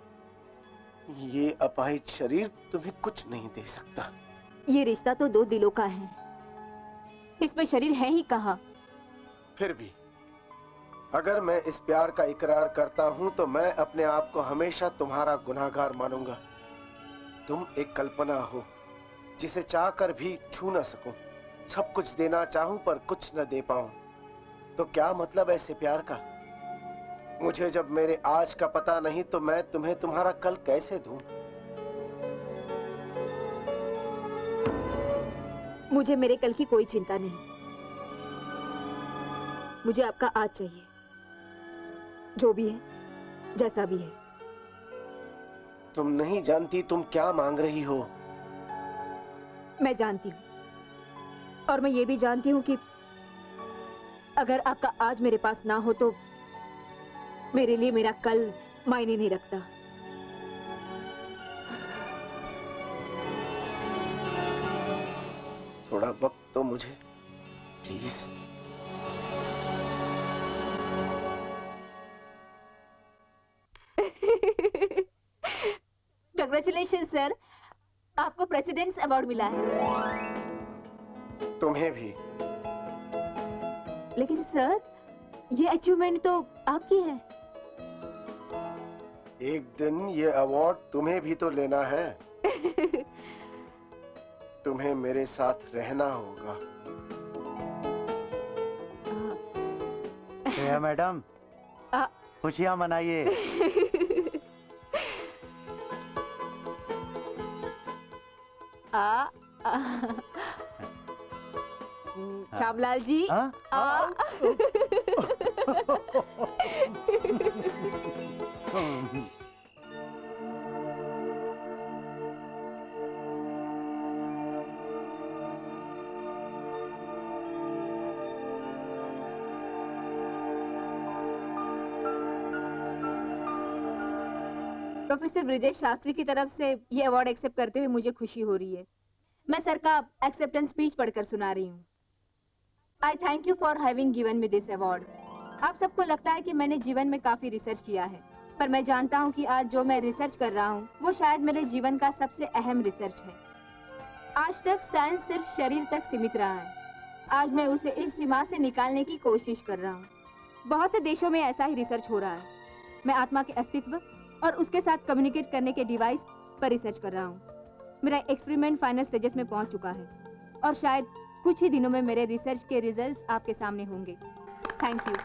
ये अपाहिज शरीर तुम्हें कुछ नहीं दे सकता। ये रिश्ता तो दो दिलों का है, इसमें शरीर है ही कहाँ। फिर भी अगर मैं इस प्यार का इकरार करता हूं तो मैं अपने आप को हमेशा तुम्हारा गुनाहगार मानूंगा। तुम एक कल्पना हो जिसे चाहकर भी छू न सकूं, सब कुछ देना चाहूं पर कुछ न दे पाऊं। तो क्या मतलब ऐसे प्यार का? मुझे जब मेरे आज का पता नहीं तो मैं तुम्हें तुम्हारा कल कैसे दूं? मुझे मेरे कल की कोई चिंता नहीं, मुझे आपका आज चाहिए, जो भी है, जैसा भी है। तुम नहीं जानती तुम क्या मांग रही हो। मैं जानती हूँ, और मैं ये भी जानती हूँ कि अगर आपका आज मेरे पास ना हो तो मेरे लिए मेरा कल मायने नहीं रखता। थोड़ा वक्त तो मुझे प्लीज। कंग्रेचुलेशन सर, आपको प्रेसिडेंट्स अवार्ड मिला है। तुम्हें भी। लेकिन सर, ये अचीवमेंट तो आपकी है। एक दिन ये अवार्ड तुम्हें भी तो लेना है। तुम्हें मेरे साथ रहना होगा। श्रेया मैडम, खुशियां मनाइए। श्यामलाल जी। प्रोफेसर ब्रिजेश शास्त्री की तरफ से ये अवार्ड एक्सेप्ट करते हुए मुझे खुशी हो रही है। मैं सर का एक्सेप्टेंस स्पीच पढ़कर सुना रही हूँ। I thank you for having given me this award. आप सबको लगता है कि मैंने जीवन में काफी रिसर्च किया है, पर मैं जानता हूँ कि आज जो मैं रिसर्च कर रहा हूँ वो शायद मेरे जीवन का सबसे अहम रिसर्च है। आज तक साइंस सिर्फ शरीर तक सीमित रहा है, आज मैं उसे इस सीमा से निकालने की कोशिश कर रहा हूँ। बहुत से देशों में ऐसा ही रिसर्च हो रहा है। मैं आत्मा के अस्तित्व और उसके साथ कम्युनिकेट करने के डिवाइस पर रिसर्च कर रहा हूँ। मेरा एक्सपेरिमेंट फाइनल स्टेजेस में पहुंच चुका है और शायद कुछ ही दिनों में मेरे रिसर्च के रिजल्ट्स आपके सामने होंगे। Thank you.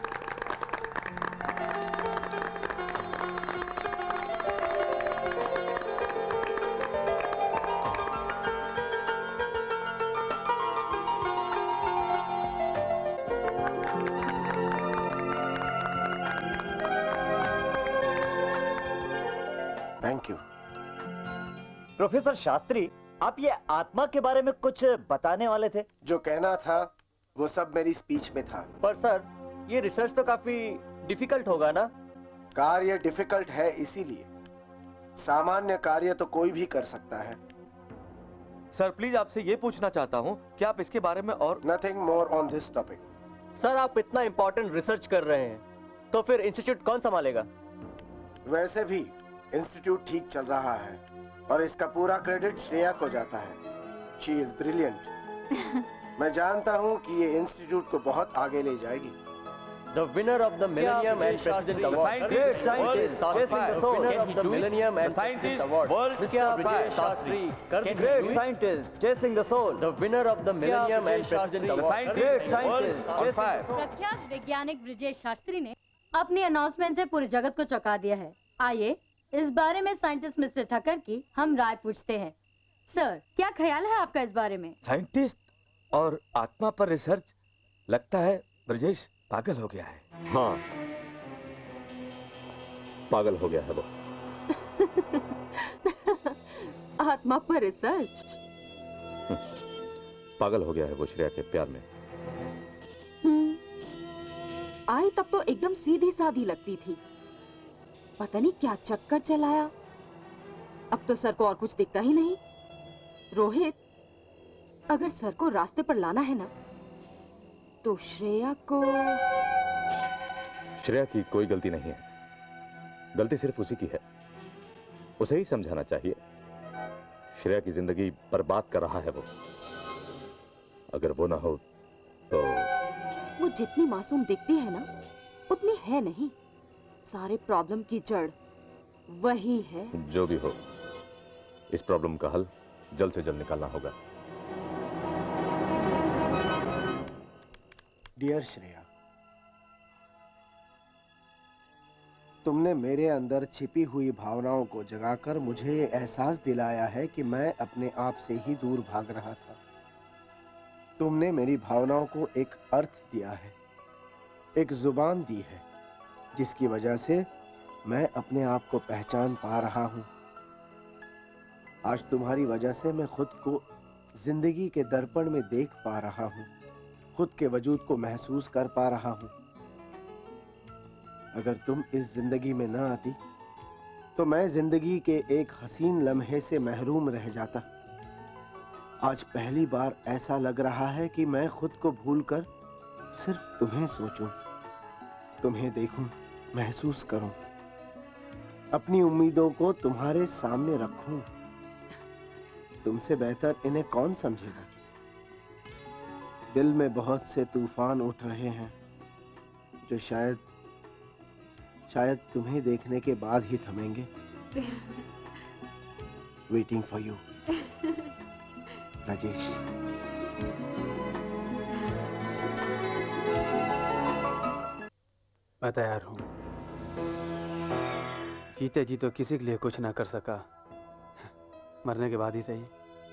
Thank you. Professor Shastri, आप ये आत्मा के बारे में कुछ बताने वाले थे? जो कहना था वो सब मेरी स्पीच में था। पर सर, ये रिसर्च तो काफी डिफिकल्ट होगा ना? कार्य डिफिकल्ट है, इसीलिए सामान्य कार्य तो कोई भी कर सकता है। सर प्लीज आपसे ये पूछना चाहता हूँ कि आप इसके बारे में और nothing more on this topic. Sir, आप इतना इम्पोर्टेंट रिसर्च कर रहे हैं तो फिर इंस्टीट्यूट कौन संभालेगा? वैसे भी इंस्टीट्यूट ठीक चल रहा है और इसका पूरा क्रेडिट श्रेया को जाता है। She is brilliant. मैं जानता हूँ कि ये इंस्टीट्यूट को बहुत आगे ले जाएगी। The winner of the Millennium and President Award. Great scientist, chasing the soul. Winner of the Millennium and President Award. Mr. Vijay Shastri. Great scientist, chasing the soul. The winner of the Millennium and President Award. Great scientist, chasing the soul. प्रख्यात वैज्ञानिक ब्रिजेश शास्त्री ने अपनी announcement से पूरे जगत को चौंका दिया है। आइए इस बारे में साइंटिस्ट मिस्टर ठक्कर की हम राय पूछते हैं। सर, क्या ख्याल है आपका इस बारे में? साइंटिस्ट और आत्मा पर रिसर्च, लगता है ब्रजेश पागल हो गया है। हाँ, पागल हो गया है वो। आत्मा पर रिसर्च? पागल हो गया है वो श्रेया के प्यार में। आई तब तो एकदम सीधी साधी लगती थी, पता नहीं क्या चक्कर चलाया। अब तो सर को और कुछ दिखता ही नहीं। रोहित, अगर सर को रास्ते पर लाना है ना, तो श्रेया की कोई गलती नहीं है, गलती सिर्फ उसी की है। उसे ही समझाना चाहिए। श्रेया की जिंदगी बर्बाद कर रहा है वो। अगर वो ना हो तो वो जितनी मासूम दिखती है ना, उतनी है नहीं। सारे प्रॉब्लम की जड़ वही है। जो भी हो, इस प्रॉब्लम का हल जल्द से जल्द निकालना होगा। डियर श्रेया, तुमने मेरे अंदर छिपी हुई भावनाओं को जगाकर मुझे ये एहसास दिलाया है कि मैं अपने आप से ही दूर भाग रहा था। तुमने मेरी भावनाओं को एक अर्थ दिया है, एक जुबान दी है, जिसकी वजह से मैं अपने आप को पहचान पा रहा हूं। आज तुम्हारी वजह से मैं खुद को जिंदगी के दर्पण में देख पा रहा हूं, खुद के वजूद को महसूस कर पा रहा हूं। अगर तुम इस जिंदगी में न आती तो मैं जिंदगी के एक हसीन लम्हे से महरूम रह जाता। आज पहली बार ऐसा लग रहा है कि मैं खुद को भूलकर सिर्फ तुम्हें सोचूं, तुम्हें देखूं, महसूस करूं, अपनी उम्मीदों को तुम्हारे सामने रखूं। तुमसे बेहतर इन्हें कौन समझेगा? दिल में बहुत से तूफान उठ रहे हैं जो शायद तुम्हें देखने के बाद ही थमेंगे। Waiting for you, Rajesh. मैं तैयार हूं। जीते जी तो किसी के लिए कुछ ना कर सका, मरने के बाद ही सही।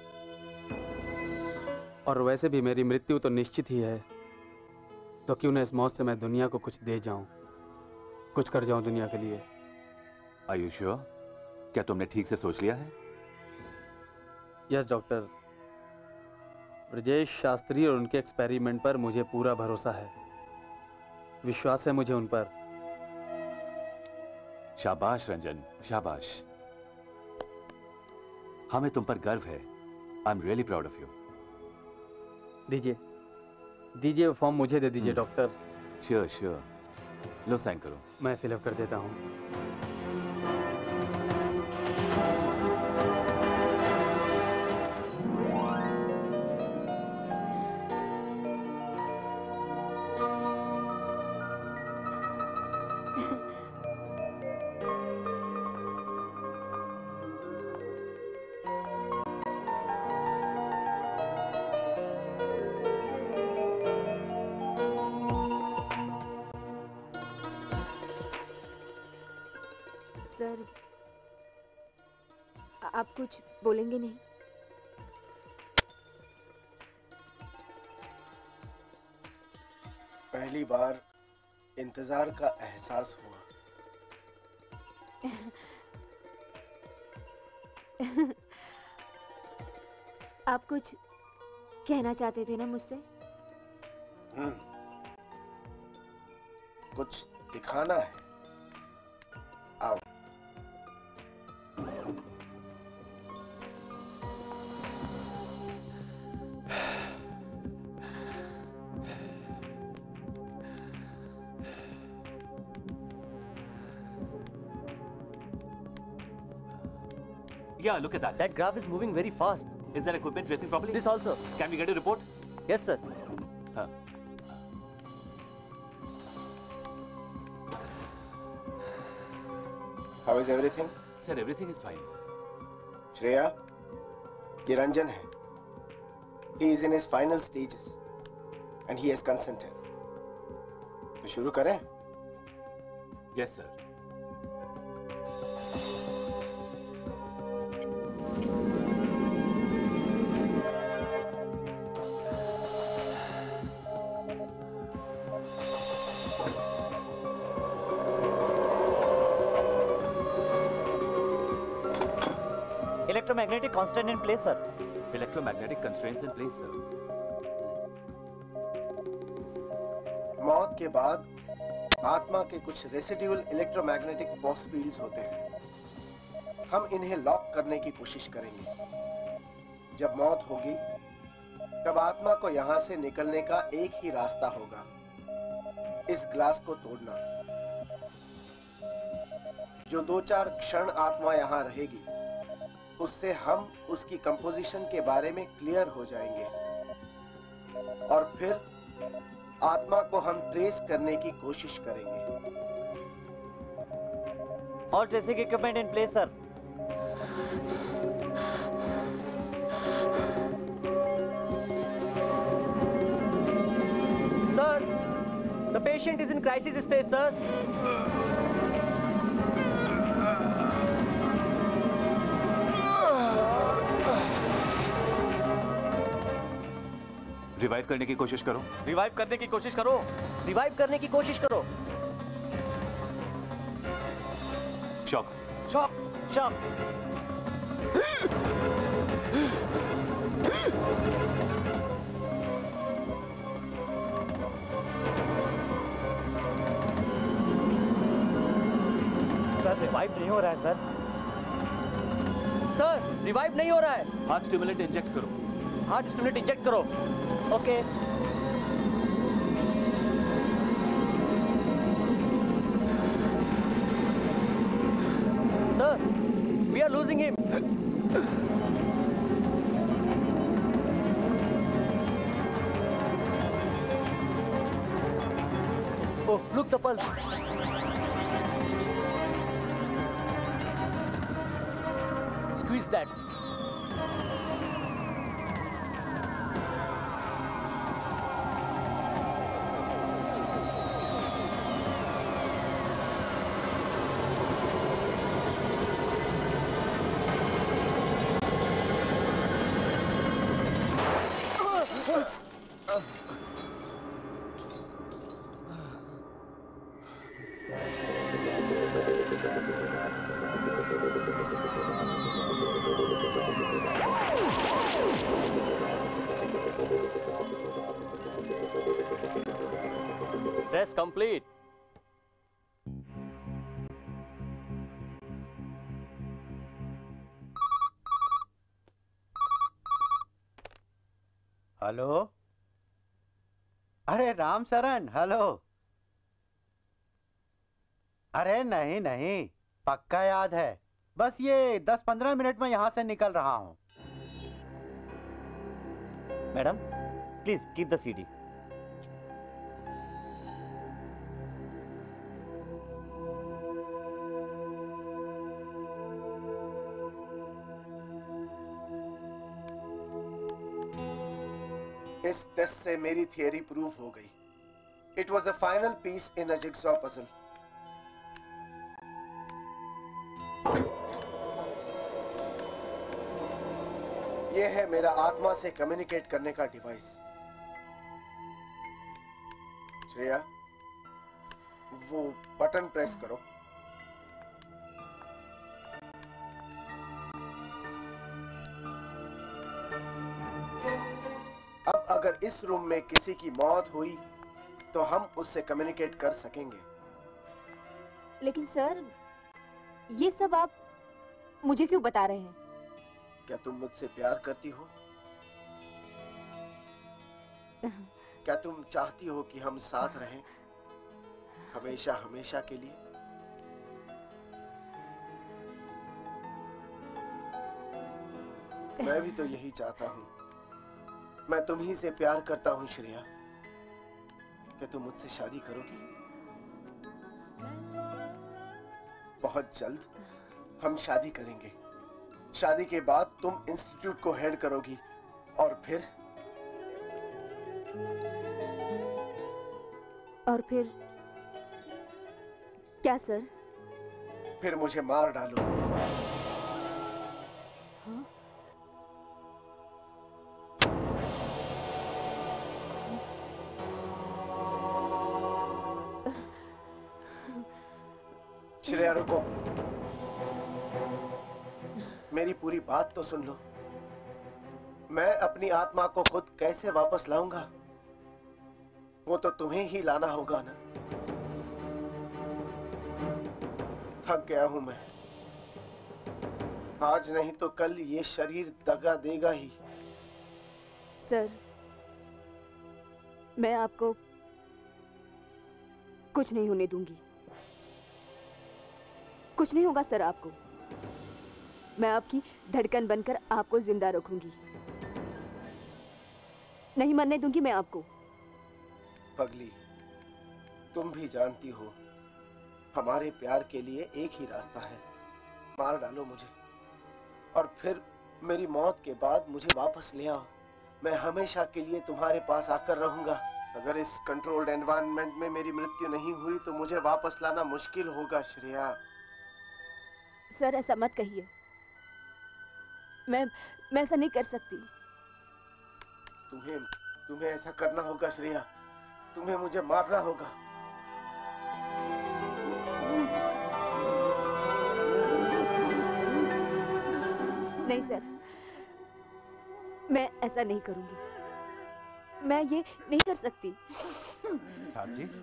और वैसे भी मेरी मृत्यु तो निश्चित ही है, तो क्यों न इस मौत से मैं दुनिया को कुछ दे जाऊं, कुछ कर जाऊं दुनिया के लिए। Are you sure? क्या तुमने ठीक से सोच लिया है? यस डॉक्टर, ब्रजेश शास्त्री और उनके एक्सपेरिमेंट पर मुझे पूरा भरोसा है, विश्वास है मुझे उन पर। शाबाश रंजन, शाबाश। हमें तुम पर गर्व है। I am really proud of you. दीजिए वो फॉर्म मुझे दे दीजिए डॉक्टर। श्योर श्योर, लो साइन करो। मैं फिलअप कर देता हूँ। सर, आप कुछ बोलेंगे नहीं? पहली बार इंतजार का एहसास हुआ। आप कुछ कहना चाहते थे ना मुझसे? कुछ दिखाना है। आओ। Yeah, look at that. That graph is moving very fast. Is that equipment tracing properly? This also. Can we get a report? Yes, sir. How is everything? Sir, everything is fine. Shreya, ये रंजन है. He is in his final stages and he has consented. तो शुरू करें? Yes, sir. Electromagnetic constant in place, sir. Electromagnetic constraints in place, sir. मौत के बाद आत्मा के कुछ रेसिड्यूअल इलेक्ट्रोमैग्नेटिक फोर्स फील्ड्स होते हैं. हम इन्हें लॉक करने की कोशिश करेंगे. जब मौत होगी तब आत्मा को यहां से निकलने का एक ही रास्ता होगा, इस ग्लास को तोड़ना. जो 2-4 क्षण आत्मा यहां रहेगी उससे हम उसकी कंपोजिशन के बारे में क्लियर हो जाएंगे और फिर आत्मा को हम ट्रेस करने की कोशिश करेंगे. All tracing equipment in place, sir. Sir, the patient is in crisis stage, sir. Revive करने की कोशिश करो. रिवाइव करने की कोशिश करो. रिवाइव करने की कोशिश करो. Shocks. Shock. Shock. Sir, revive नहीं हो रहा है, सर. सर, रिवाइव नहीं हो रहा है. हार्ट स्टिमुलेंट इंजेक्ट करो. हार्ट स्टिमुलेंट इंजेक्ट करो. Okay. Sir, we are losing him. Oh, look the pulse. Squeeze that. Test complete. Hello. अरे राम शरण, हेलो. अरे नहीं नहीं, पक्का याद है. बस ये 10-15 मिनट में यहाँ से निकल रहा हूँ. Madam, please keep the CD. इस टेस्ट से मेरी थियरी प्रूव हो गई. It was the final piece in a jigsaw puzzle. ये है मेरा आत्मा से कम्युनिकेट करने का डिवाइस. श्रेया, वो बटन प्रेस करो. अब अगर इस रूम में किसी की मौत हुई तो हम उससे कम्युनिकेट कर सकेंगे. लेकिन सर, ये सब आप मुझे क्यों बता रहे हैं? क्या तुम मुझसे प्यार करती हो? क्या तुम चाहती हो कि हम साथ रहें हमेशा हमेशा के लिए? मैं भी तो यही चाहता हूं. मैं तुम्ही से प्यार करता हूं श्रेया. क्या तुम मुझसे शादी करोगी? बहुत जल्द हम शादी करेंगे। शादी के बाद तुम इंस्टीट्यूट को हेड करोगी और फिर क्या सर? फिर मुझे मार डालो। हाँ? श्रेया रुको, मेरी पूरी बात तो सुन लो। मैं अपनी आत्मा को खुद कैसे वापस लाऊंगा वो तो तुम्हें ही लाना होगा ना। थक गया हूं मैं। आज नहीं तो कल ये शरीर दगा देगा ही। सर, मैं आपको कुछ नहीं होने दूंगी। कुछ नहीं होगा सर आपको। मैं आपकी धड़कन बनकर आपको जिंदा रखूंगी। नहीं मरने दूंगी मैं आपको। पगली, तुम भी जानती हो हमारे प्यार के लिए एक ही रास्ता है, मार डालो मुझे और फिर मेरी मौत के बाद मुझे वापस ले आओ। मैं हमेशा के लिए तुम्हारे पास आकर रहूंगा। अगर इस कंट्रोल्ड एनवायरनमेंट में मेरी मृत्यु नहीं हुई तो मुझे वापस लाना मुश्किल होगा श्रेया। सर ऐसा मत कहिए। मैं ऐसा नहीं कर सकती। तुम्हें ऐसा करना होगा श्रेया। तुम्हें मुझे मारना होगा। नहीं सर, मैं ऐसा नहीं करूंगी। मैं ये नहीं कर सकती। साहब जी,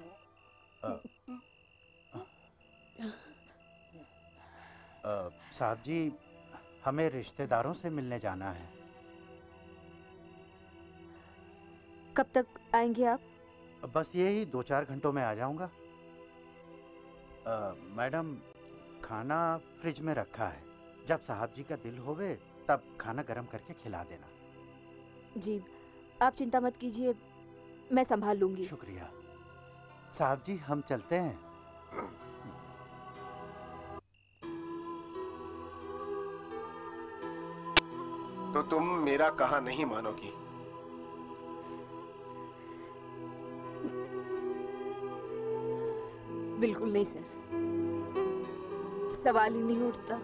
साहब जी, हमें रिश्तेदारों से मिलने जाना है। कब तक आएंगे आप? बस यही 2-4 घंटों में आ जाऊंगा। मैडम, खाना फ्रिज में रखा है। जब साहब जी का दिल होवे तब खाना गरम करके खिला देना। जी, आप चिंता मत कीजिए, मैं संभाल लूंगी। शुक्रिया। साहब जी, हम चलते हैं। तो तुम मेरा कहा नहीं मानोगी। बिल्कुल नहीं सर, सवाल ही नहीं उठता।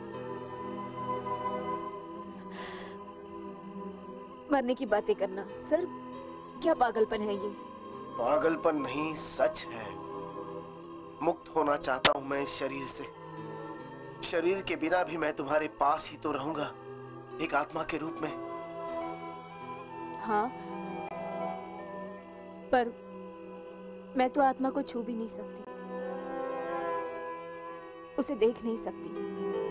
मरने की बातें करना सर, क्या पागलपन है ये? पागलपन नहीं, सच है। मुक्त होना चाहता हूं मैं इस शरीर से। शरीर के बिना भी मैं तुम्हारे पास ही तो रहूंगा, एक आत्मा के रूप में। हाँ, पर मैं तो आत्मा को छू भी नहीं सकती, उसे देख नहीं सकती।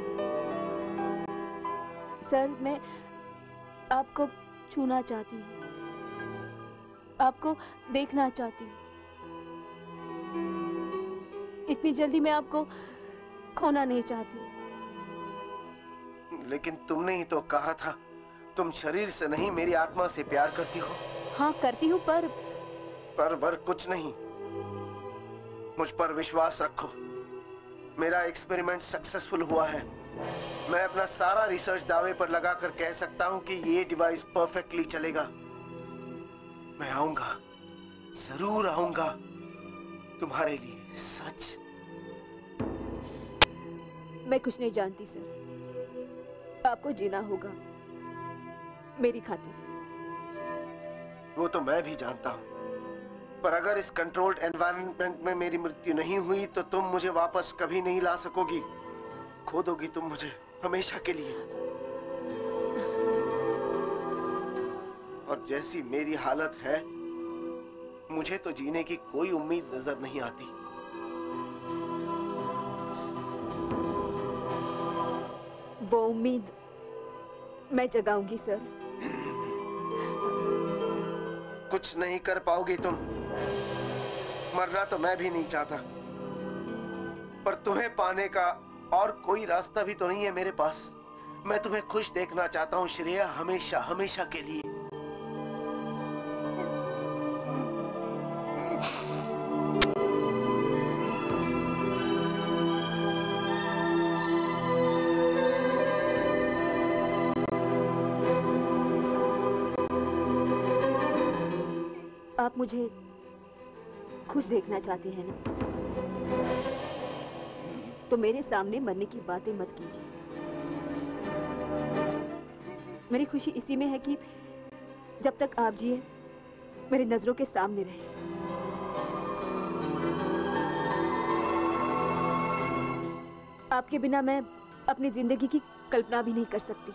सर, मैं आपको छूना चाहती हूँ, आपको देखना चाहती हूँ। इतनी जल्दी मैं आपको खोना नहीं चाहती। लेकिन तुमने ही तो कहा था तुम शरीर से नहीं मेरी आत्मा से प्यार करती हो। हाँ करती हूँ, पर कुछ नहीं। मुझ पर विश्वास रखो, मेरा एक्सपेरिमेंट सक्सेसफुल हुआ है। मैं अपना सारा रिसर्च दावे पर लगाकर कह सकता हूं कि ये डिवाइस परफेक्टली चलेगा। मैं आऊंगा, जरूर आऊंगा तुम्हारे लिए, सच। मैं कुछ नहीं जानती सर, आपको जीना होगा मेरी खातिर। वो तो मैं भी जानता हूं, पर अगर इस कंट्रोल्ड एनवायरनमेंट में मेरी मृत्यु नहीं हुई तो तुम मुझे वापस कभी नहीं ला सकोगी। खो दोगी तुम मुझे हमेशा के लिए। और जैसी मेरी हालत है, मुझे तो जीने की कोई उम्मीद नजर नहीं आती। वो उम्मीद मैं जगाऊंगी सर। कुछ नहीं कर पाओगी तुम। मरना तो मैं भी नहीं चाहता, पर तुम्हें पाने का और कोई रास्ता भी तो नहीं है मेरे पास। मैं तुम्हें खुश देखना चाहता हूँ श्रेया, हमेशा हमेशा के लिए। आप मुझे खुश देखना चाहते हैं ना, तो मेरे सामने मरने की बातें मत कीजिए। मेरी खुशी इसी में है कि जब तक आप जिए मेरी नजरों के सामने रहे। आपके बिना मैं अपनी जिंदगी की कल्पना भी नहीं कर सकती।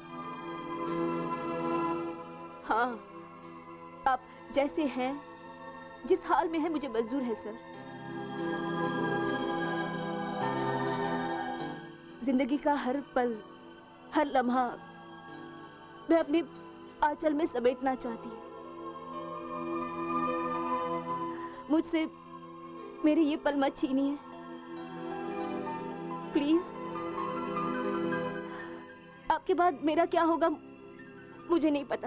हाँ, आप जैसे हैं, जिस हाल में है, मुझे मंजूर है सर। जिंदगी का हर पल, हर लम्हा मैं अपने आंचल में समेटना चाहती हूँ। मुझसे मेरे ये पल मत छीनिए प्लीज। आपके बाद मेरा क्या होगा मुझे नहीं पता।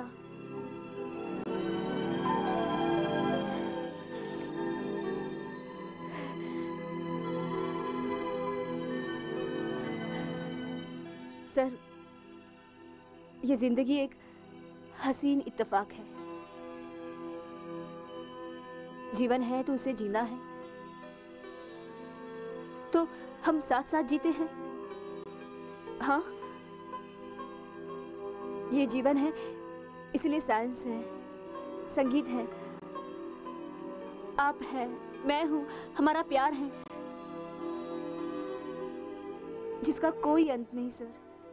सर, ये जिंदगी एक हसीन इत्तेफाक है। जीवन है तो उसे जीना है, तो हम साथ साथ जीते हैं। हाँ, ये जीवन है, इसलिए साइंस है, संगीत है, आप हैं, मैं हूं, हमारा प्यार है जिसका कोई अंत नहीं सर।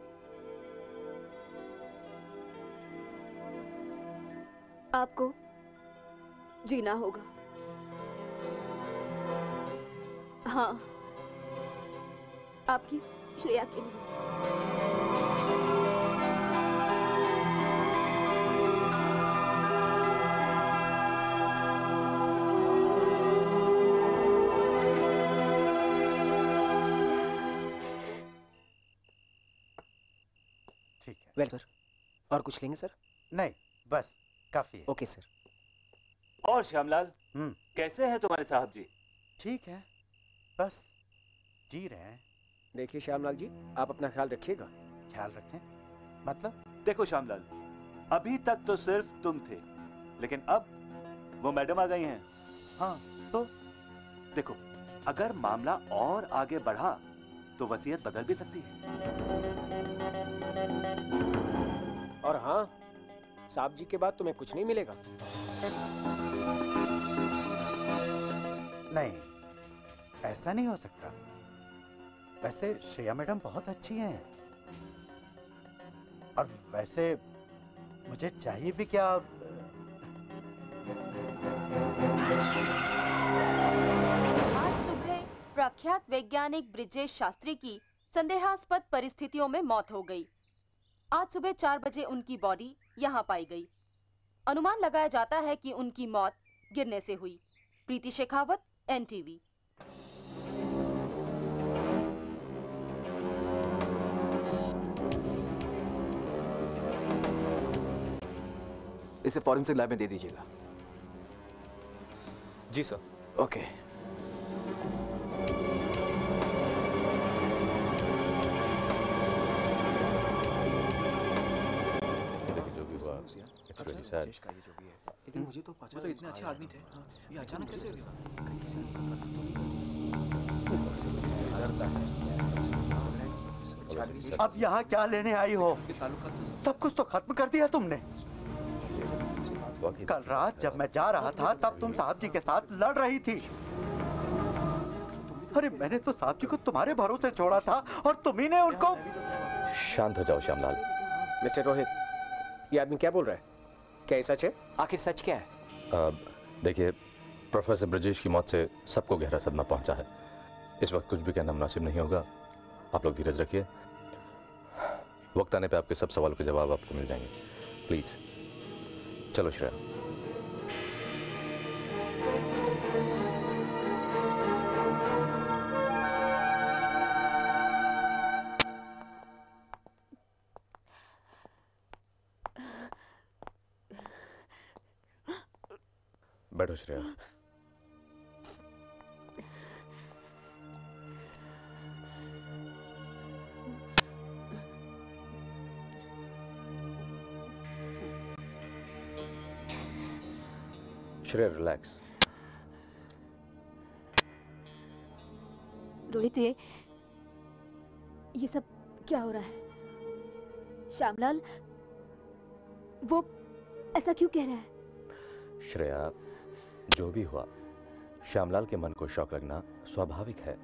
आपको जीना होगा। हाँ, आपकी श्रेया के लिए। ठीक है। वेल सर, और कुछ लेंगे सर? नहीं, बस काफी है। Okay sir. और श्यामलाल, कैसे हैं तुम्हारे साहब जी? ठीक है, बस जी रहे हैं। देखिए श्यामलाल जी, आप अपना ख्याल रखिएगा। ख्याल रखें मतलब? देखो श्यामलाल, अभी तक तो सिर्फ तुम थे, लेकिन अब वो मैडम आ गई हैं। हाँ, तो देखो, अगर मामला और आगे बढ़ा तो वसीयत बदल भी सकती है। और हाँ, साहब जी के बाद तुम्हें कुछ नहीं मिलेगा। नहीं, ऐसा नहीं हो सकता। वैसे श्रेया मैडम बहुत अच्छी हैं, और वैसे मुझे चाहिए भी क्या। आज सुबह प्रख्यात वैज्ञानिक ब्रिजेश शास्त्री की संदेहास्पद परिस्थितियों में मौत हो गई। आज सुबह 4 बजे उनकी बॉडी यहां पाई गई। अनुमान लगाया जाता है कि उनकी मौत गिरने से हुई। प्रीति शेखावत, NTV। इसे फॉरेंसिक लैब में दे दीजिएगा। जी सर। ओके। जो भी हुआ, it's really sad. लेकिन मुझे तो पता, वो तो इतने अच्छे आदमी थे, ये अचानक कैसे हो अब यहाँ क्या लेने आई हो? सब कुछ तो खत्म कर दिया तुमने। कल रात जब मैं जा रहा था तब तुम साहब जी के साथ लड़ रही थी। अरे मैंने तो साहब जी को तुम्हारे भरोसे छोड़ा था और तुम्ही ने उनको। शांत हो जाओ श्यामलाल। मिस्टर रोहित, ये आदमी क्या बोल रहा है? क्या ये सच है? आखिर सच क्या है? देखिए, प्रोफेसर ब्रजेश की मौत से सबको गहरा सदमा पहुंचा है। इस वक्त कुछ भी कहना मुनासिब नहीं होगा। आप लोग धीरज रखिए, वक्त आने पे आपके सब सवालों के जवाब आपको मिल जाएंगे। प्लीज चलो श्रेया। बैठो श्रेया। श्रेया रिलैक्स। रोहित, ये सब क्या हो रहा है? श्यामलाल वो ऐसा क्यों कह रहा है? श्रेया, जो भी हुआ, श्यामलाल के मन को शौक लगना स्वाभाविक है।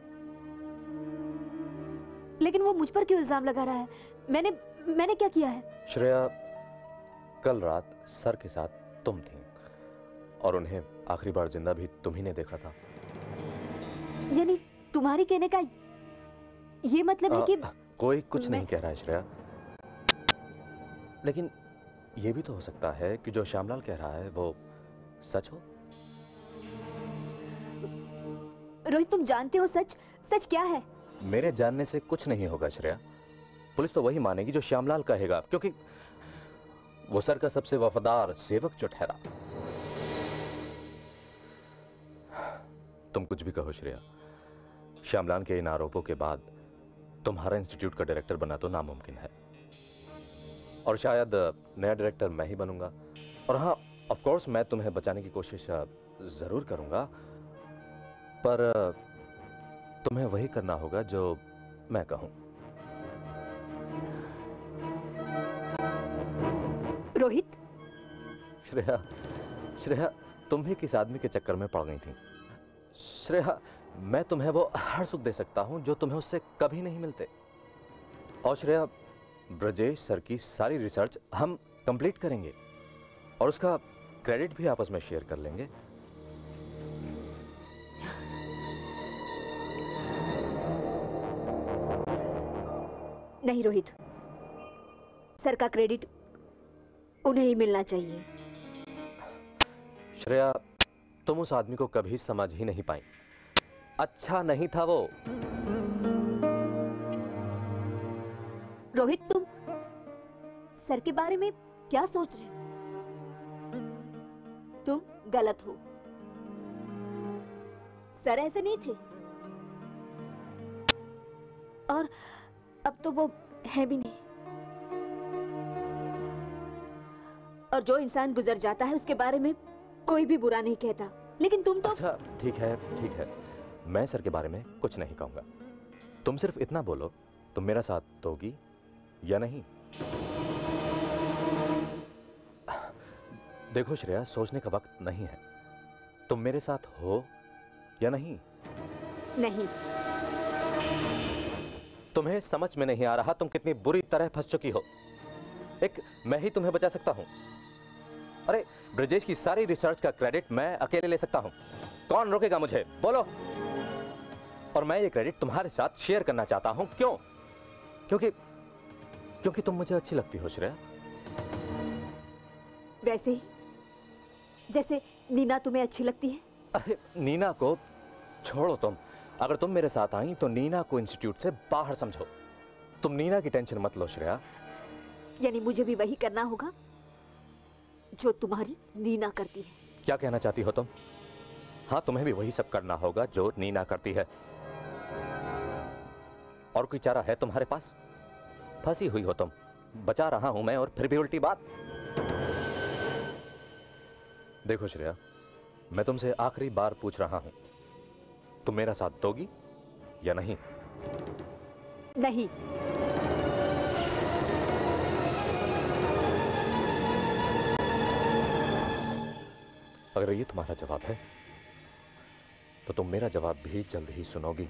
लेकिन वो मुझ पर क्यों इल्जाम लगा रहा है? मैंने क्या किया है? श्रेया, कल रात सर के साथ तुम थी और उन्हें आखिरी बार जिंदा भी तुम ही ने देखा था। यानी तुम्हारी कहने का ये मतलब है कि कोई कुछ नहीं कह रहा है श्रेया, लेकिन ये भी तो हो सकता है कि जो श्यामलाल कह रहा है वो सच हो। रोहित, तुम जानते हो सच क्या है? मेरे जानने से कुछ नहीं होगा श्रेया। पुलिस तो वही मानेगी जो श्यामलाल कहेगा, क्योंकि वो सर का सबसे वफादार सेवक जो ठहरा। तुम कुछ भी कहो श्रेया, श्यामलाल के इन आरोपों के बाद तुम्हारा इंस्टीट्यूट का डायरेक्टर बनना तो नामुमकिन है, और शायद नया डायरेक्टर मैं ही बनूंगा। और हाँ, ऑफ कोर्स मैं तुम्हें बचाने की कोशिश जरूर करूंगा, पर तुम्हें वही करना होगा जो मैं कहूं। रोहित। श्रेया, तुम भी किस आदमी के चक्कर में पड़ गई थी? श्रेया, मैं तुम्हें वो हर सुख दे सकता हूं जो तुम्हें उससे कभी नहीं मिलते। और श्रेया, ब्रजेश सर की सारी रिसर्च हम कंप्लीट करेंगे और उसका क्रेडिट भी आपस में शेयर कर लेंगे। नहीं रोहित, सर का क्रेडिट उन्हें ही मिलना चाहिए। श्रेया, तुम उस आदमी को कभी समझ ही नहीं पाई। अच्छा नहीं था वो। रोहित, तुम सर के बारे में क्या सोच रहे हो? तुम गलत हो। सर ऐसे नहीं थे, और अब तो वो है भी नहीं। और जो इंसान गुजर जाता है उसके बारे में कोई भी बुरा नहीं कहता, लेकिन तुम तो। अच्छा, ठीक है, मैं सर के बारे में कुछ नहीं कहूंगा। तुम सिर्फ इतना बोलो, तुम मेरा साथ दोगी या नहीं? देखो श्रेया, सोचने का वक्त नहीं है। तुम मेरे साथ हो या नहीं? नहीं। तुम्हें समझ में नहीं आ रहा तुम कितनी बुरी तरह फंस चुकी हो। एक मैं ही तुम्हें बचा सकता हूं। अरे, ब्रजेश की सारी रिसर्च का क्रेडिट मैं अकेले ले सकता हूं। कौन रोकेगा मुझे? बोलो। और मैं ये क्रेडिट तुम्हारे साथ शेयर करना चाहता हूं। क्यों? क्योंकि तुम मुझे अच्छी लगती हो श्रेया। वैसे ही जैसे नीना तुम्हें अच्छी लगती है। अरे, नीना को छोड़ो तुम। अगर तुम मेरे साथ आई तो नीना को इंस्टीट्यूट से बाहर समझो। तुम नीना की टेंशन मत लो श्रेया। यानी मुझे भी वही करना होगा जो तुम्हारी नीना करती है। क्या कहना चाहती हो तुम? हाँ, तुम्हें भी वही सब करना होगा जो नीना करती है। और कोई चारा है तुम्हारे पास? फंसी हुई हो तुम। बचा रहा हूं मैं और फिर भी उल्टी बात। देखो श्रेया, मैं तुमसे आखिरी बार पूछ रहा हूं, तुम मेरा साथ दोगी या नहीं? नहीं। अगर ये तुम्हारा जवाब है तो तुम मेरा जवाब भी जल्द ही सुनोगी।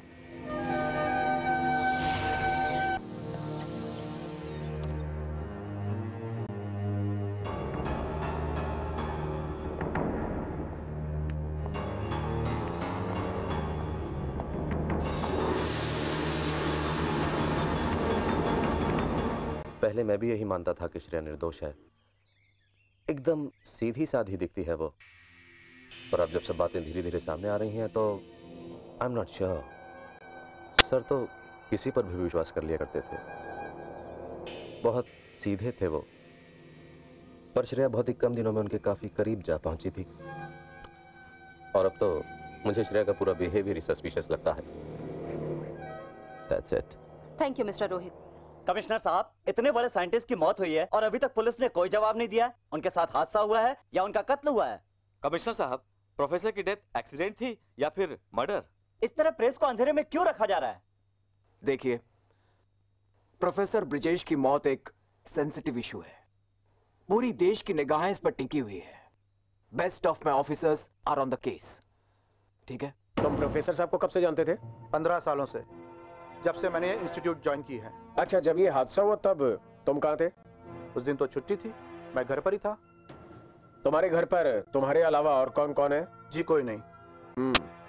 पहले मैं भी यही मानता था कि श्रेया निर्दोष है, एकदम सीधी साधी दिखती है वो। पर अब जब सब बातें धीरे धीरे सामने आ रही हैं तो I am not sure. Sir तो किसी पर भी विश्वास कर लिया करते थे, बहुत सीधे थे वो। पर श्रेया बहुत ही कम दिनों में उनके काफी करीब जा पहुंची थी, और अब तो मुझे श्रेया का पूरा बिहेवियर सस्पिशियस लगता है। That's it. Thank you mister Rohit. Commissioner साहब, इतने बड़े साइंटिस्ट की मौत हुई है और अभी तक पुलिस ने कोई जवाब नहीं दिया। उनके साथ हादसा हुआ है या उनका कत्ल हुआ है? कमिश्नर साहब, प्रोफेसर की डेथ एक्सीडेंट थी या फिर मर्डर? इस तरह प्रेस को अंधेरे में क्यों रखा जा रहा है? देखिए, प्रोफेसर ब्रिजेश की मौत एक सेंसिटिव इशू है। पूरी देश की निगाहें इस पर टिकी हुई है। Best of my officers are on the case. ठीक है? तुम प्रोफेसर साहब को कब से जानते थे? 15 सालों से, जब से मैंने इंस्टीट्यूट ज्वाइन की है। अच्छा, जब ये हादसा हुआ तब तुम कहाँ थे? उस दिन तो छुट्टी थी, मैं घर पर ही था। तुम्हारे घर पर तुम्हारे अलावा और कौन कौन है? जी कोई नहीं।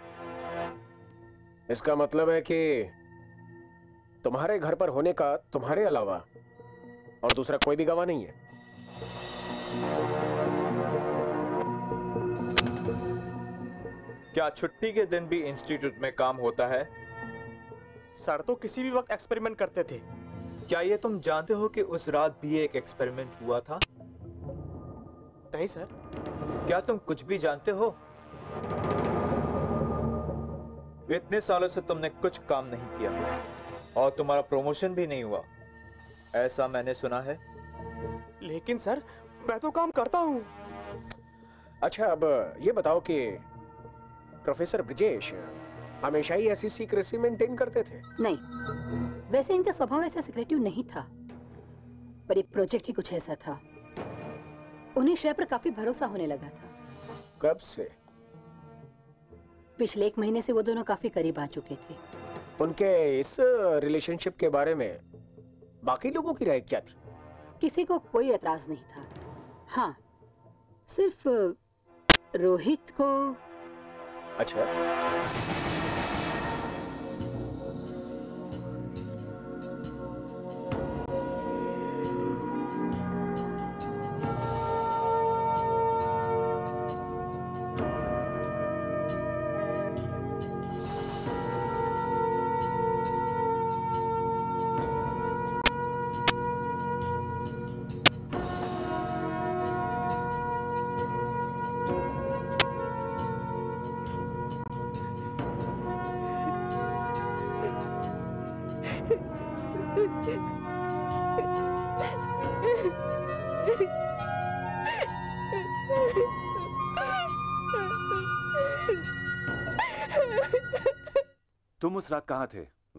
इसका मतलब है कि तुम्हारे घर पर होने का तुम्हारे अलावा और दूसरा कोई भी गवाह नहीं है। क्या छुट्टी के दिन भी इंस्टीट्यूट में काम होता है? सर तो किसी भी वक्त एक्सपेरिमेंट करते थे। क्या ये तुम जानते हो कि उस रात भी एक एक्सपेरिमेंट हुआ था? नहीं सर। क्या तुम कुछ भी जानते हो? इतने सालों से तुमने कुछ काम नहीं किया और तुम्हारा प्रमोशन भी नहीं हुआ, ऐसा मैंने सुना है। लेकिन सर, मैं तो काम करता हूँ। अच्छा, अब ये बताओ कि प्रोफेसर ब्रिजेश हमेशा ही ऐसी सीक्रेसी मेंटेन करते थे? नहीं, वैसे इनका स्वभाव ऐसा सिक्रेटिव नहीं था, पर ये प्रोजेक्ट ही कुछ ऐसा था। उन्हें श्रेया पर काफी भरोसा होने लगा था। कब से? पिछले 1 महीने से वो दोनों काफी करीब आ चुके थे। उनके इस रिलेशनशिप के बारे में बाकी लोगों की राय क्या थी? किसी को कोई एतराज नहीं था। हाँ, सिर्फ रोहित को। अच्छा, तुम उस रात कहाँ थे?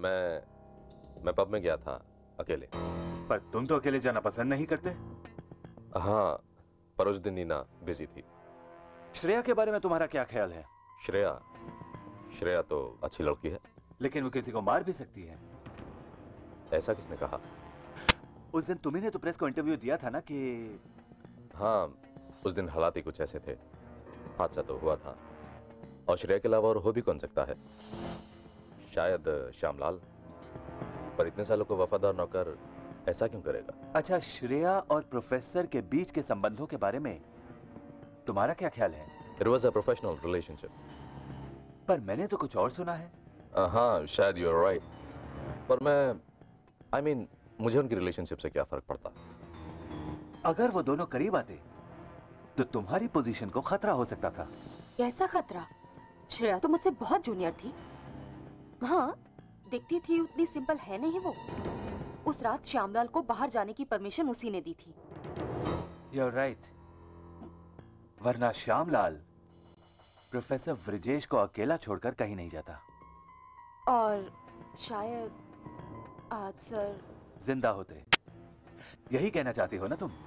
मैं पब में गया था अकेले। पर तुम तो अकेले जाना पसंद नहीं करते। हाँ, पर उस दिन नीना बिजी थी। श्रेया के बारे में तुम्हारा क्या ख्याल है? श्रेया तो अच्छी लड़की है, लेकिन वो किसी को मार भी सकती है। ऐसा किसने कहा? उस दिन तुम्ही ने तो प्रेस को इंटरव्यू दिया था ना कि... हाँ, उस दिन हालात ही कुछ ऐसे थे। हादसा तो हुआ था, और श्रेया के अलावा और हो भी कौन सकता है? शायद श्यामलाल। पर इतने सालों को वफादार नौकर ऐसा क्यों करेगा? अच्छा, श्रेया और प्रोफेसर के बीच के संबंधों के बारे में तुम्हारा क्या ख्याल है? It was a professional relationship. पर मैंने तो कुछ और सुना है। हाँ, शायद you're right. पर मैं मुझे उनकी रिलेशनशिप से क्या फर्क पड़ता? अगर वो दोनों करीब आते तो तुम्हारी पोजीशन को खतरा हो सकता था। कैसा खतरा? श्रेया तो मुझसे बहुत जूनियर थी। हाँ, दिखती थी उतनी सिंपल है नहीं वो। उस रात श्यामलाल को बाहर जाने की परमिशन उसी ने दी थी। You're right. वरना श्यामलाल प्रोफेसर ब्रिजेश को अकेला छोड़कर कहीं नहीं जाता। और शायद आज सर जिंदा होते। यही कहना चाहती हो ना तुम?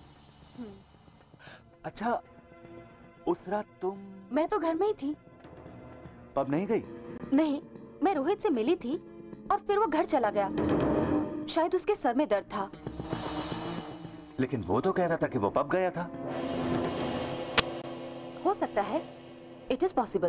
अच्छा, उस रात तुम... मैं तो घर में ही थी। पब नहीं गई? नहीं, मैं रोहित से मिली थी और फिर वो घर चला गया। शायद उसके सर में दर्द था। लेकिन वो तो कह रहा था कि वो पब गया था। हो सकता है, इट इज पॉसिबल।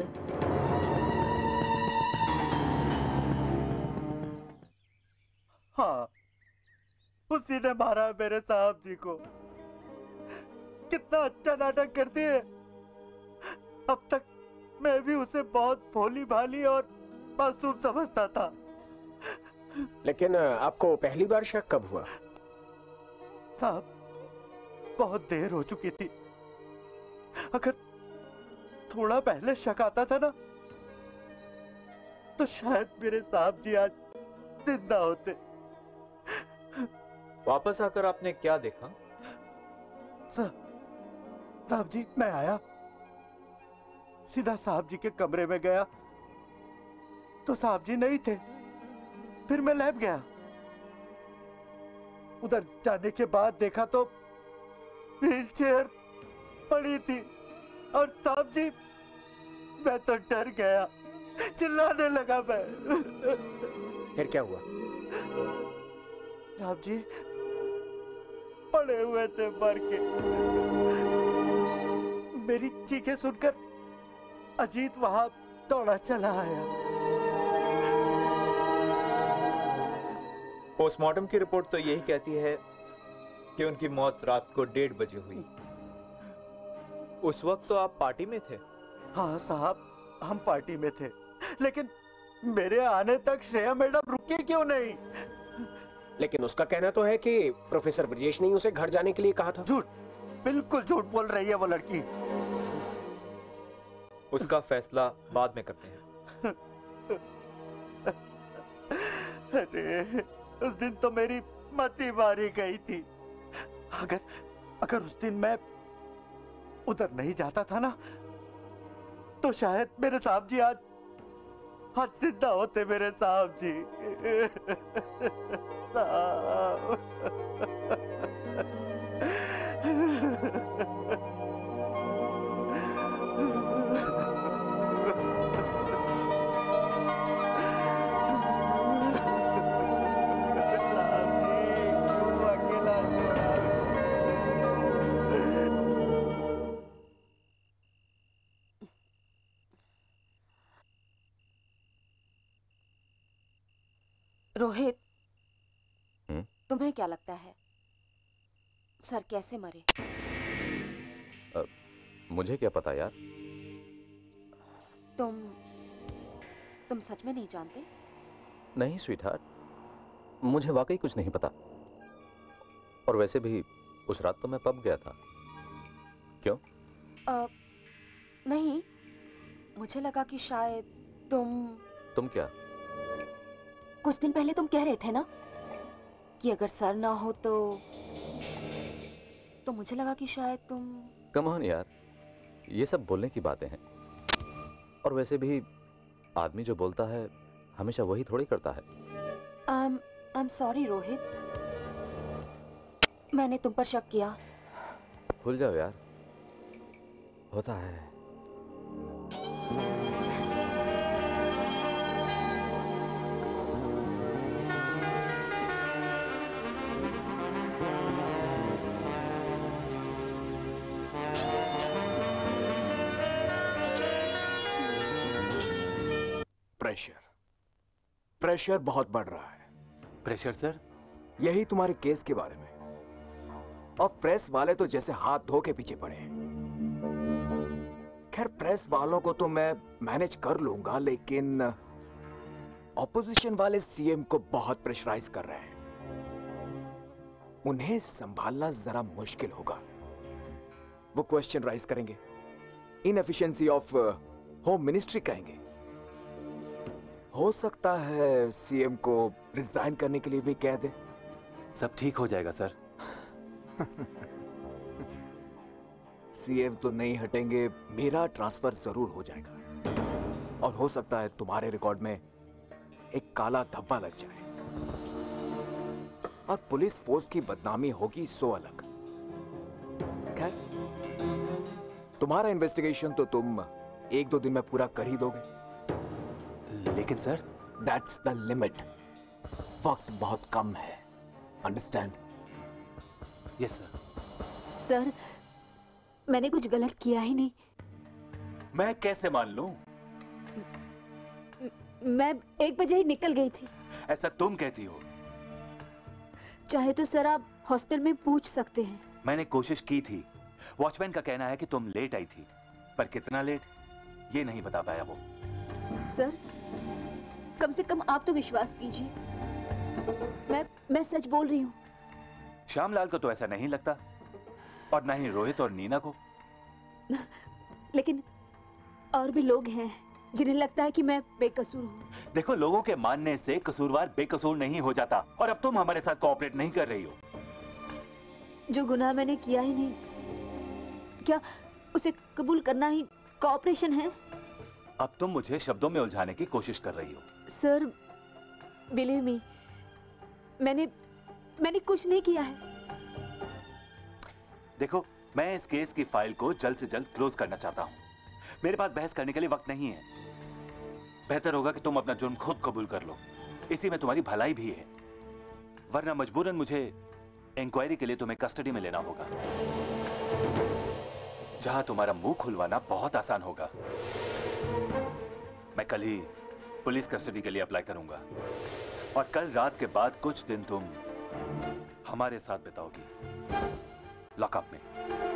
हाँ, उसी ने मारा मेरे साहब जी को। कितना अच्छा नाटक करती है। अब तक मैं भी उसे बहुत भोली भाली और मासूम समझता था। लेकिन आपको पहली बार शक कब हुआ? साहब, बहुत देर हो चुकी थी। अगर थोड़ा पहले शक आता था ना, तो शायद मेरे साहब जी आज जिंदा होते। वापस आकर आपने क्या देखा? साहब जी, मैं आया सीधा साहब जी के कमरे में गया तो साहब जी नहीं थे। फिर मैं लैब गया। उधर जाने के बाद देखा तो व्हीलचेयर पड़ी थी और साहब जी, मैं तो डर गया, चिल्लाने लगा मैं। फिर क्या हुआ? साहब जी पड़े हुए थे मर के। मेरी चीखें सुनकर अजीत वहां दौड़ा चला आया। पोस्टमार्टम की रिपोर्ट तो यही कहती है कि उनकी मौत रात को 1:30 बजे हुई। उस वक्त तो आप पार्टी में थे। हाँ साहब, हम पार्टी में थे, लेकिन मेरे आने तक श्रेया मैडम रुकी क्यों नहीं? लेकिन उसका कहना तो है कि प्रोफेसर ब्रजेश ने उसे घर जाने के लिए कहा था। झूठ, बिल्कुल झूठ बोल रही है वो लड़की। उसका फैसला बाद में करते हैं। अरे उस दिन तो मेरी मती मारी गई थी। अगर उस दिन मैं उधर नहीं जाता था ना, तो शायद मेरे साहब जी आज जिंदा होते। मेरे साहब जी रोहित, तुम्हें क्या लगता है सर कैसे मरे? मुझे क्या पता यार। तुम सच में नहीं जानते? नहीं स्वीटहार्ट, मुझे वाकई कुछ नहीं पता। और वैसे भी उस रात तो मैं पब गया था। क्यों? नहीं, मुझे लगा कि शायद तुम क्या? कुछ दिन पहले तुम कह रहे थे ना कि अगर सर ना हो तो मुझे लगा कि शायद तुम। कम ऑन यार, ये सब बोलने की बातें हैं। और वैसे भी आदमी जो बोलता है हमेशा वही थोड़ी करता है। आई एम सॉरी रोहित, मैंने तुम पर शक किया। भूल जाओ यार, होता है। प्रेशर बहुत बढ़ रहा है। Pressure sir? यही तुम्हारे केस के बारे में। और प्रेस वाले तो जैसे हाथ धो के पीछे पड़े हैं। खैर प्रेस वालों को तो मैं मैनेज कर लूंगा, लेकिन ऑपोजिशन वाले सीएम को बहुत प्रेशराइज कर रहे हैं। उन्हें संभालना जरा मुश्किल होगा। वो क्वेश्चन राइज करेंगे, इनएफिशिएंसी ऑफ होम मिनिस्ट्री कहेंगे। हो सकता है सीएम को रिजाइन करने के लिए भी कह दे। सब ठीक हो जाएगा सर। सीएम तो नहीं हटेंगे, मेरा ट्रांसफर जरूर हो जाएगा। और हो सकता है तुम्हारे रिकॉर्ड में एक काला धब्बा लग जाए। और पुलिस फोर्स की बदनामी होगी सो अलग। खैर, तुम्हारा इन्वेस्टिगेशन तो तुम 1-2 दिन में पूरा कर ही दोगे। लेकिन सर, दैट्स द लिमिट। वक्त बहुत कम है, अंडरस्टैंड? Yes sir. सर, मैंने कुछ गलत किया ही नहीं। मैं कैसे मान लूं? मैं 1 बजे ही निकल गई थी। ऐसा तुम कहती हो? चाहे तो सर आप हॉस्टल में पूछ सकते हैं। मैंने कोशिश की थी। वॉचमैन का कहना है कि तुम लेट आई थी, पर कितना लेट ये नहीं बता पाया वो। सर, कम से कम आप तो विश्वास कीजिए, मैं सच बोल रही हूँ। श्यामलाल को तो ऐसा नहीं लगता, और ना ही रोहित और नीना को। लेकिन और भी लोग हैं जिन्हें लगता है कि मैं बेकसूर हूँ। देखो, लोगों के मानने से कसूरवार बेकसूर नहीं हो जाता, और अब तुम हमारे साथ कोऑपरेट नहीं कर रही हो। जो गुनाह मैंने किया ही नहीं, क्या उसे कबूल करना ही कॉपरेशन है। अब तुम मुझे शब्दों में उलझाने की कोशिश कर रही हो। सर, बिलीव मी, मैंने कुछ नहीं किया है। देखो, मैं इस केस की फाइल को जल्द से जल्द क्लोज करना चाहता हूँ। मेरे पास बहस करने के लिए वक्त नहीं है। बेहतर होगा कि तुम अपना जुर्म खुद कबूल कर लो। इसी में तुम्हारी भलाई भी है, वरना मजबूरन मुझे इंक्वायरी के लिए तुम्हें कस्टडी में लेना होगा, जहां तुम्हारा मुंह खुलवाना बहुत आसान होगा। मैं कल ही पुलिस कस्टडी के लिए अप्लाई करूंगा और कल रात के बाद कुछ दिन तुम हमारे साथ बिताओगी लॉकअप में।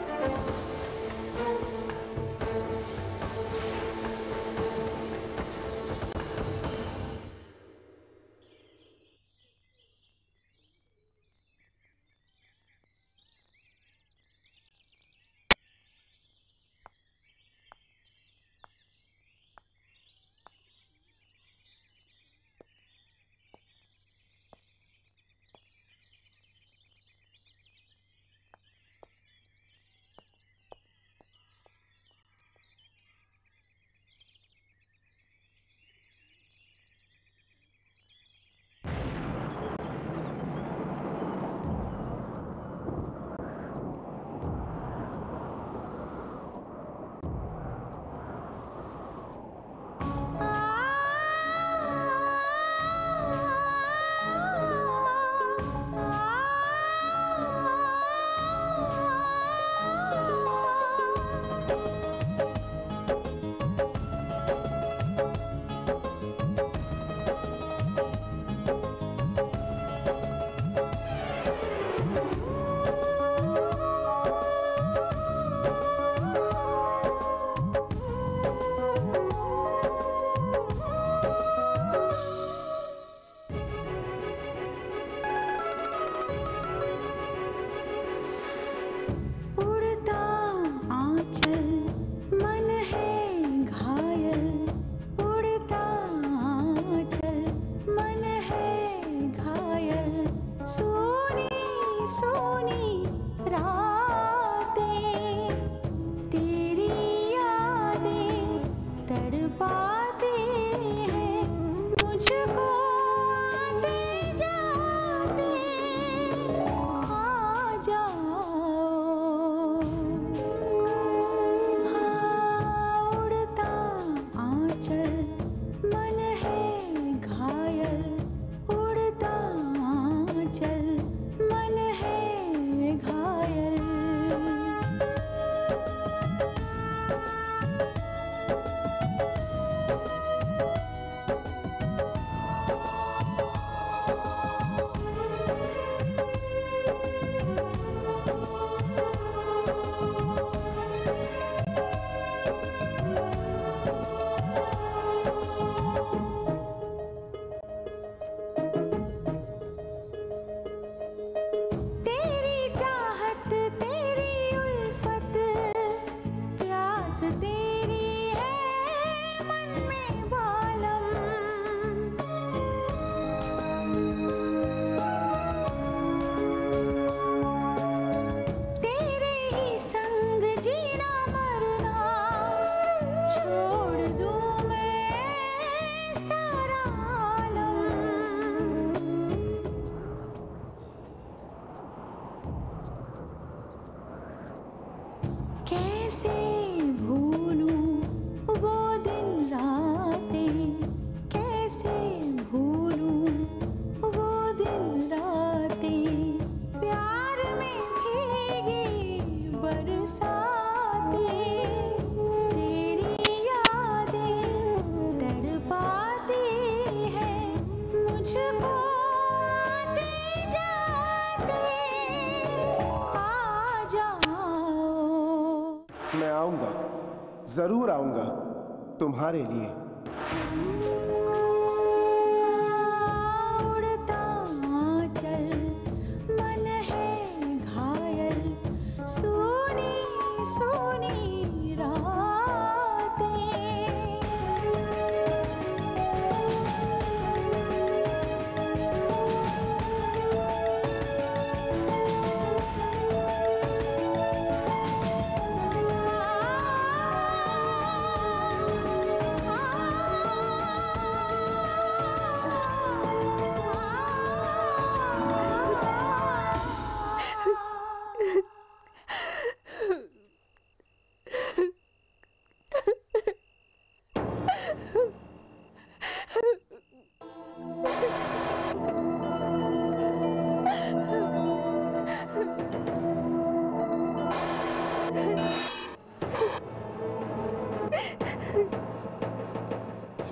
जरूर आऊंगा तुम्हारे लिए।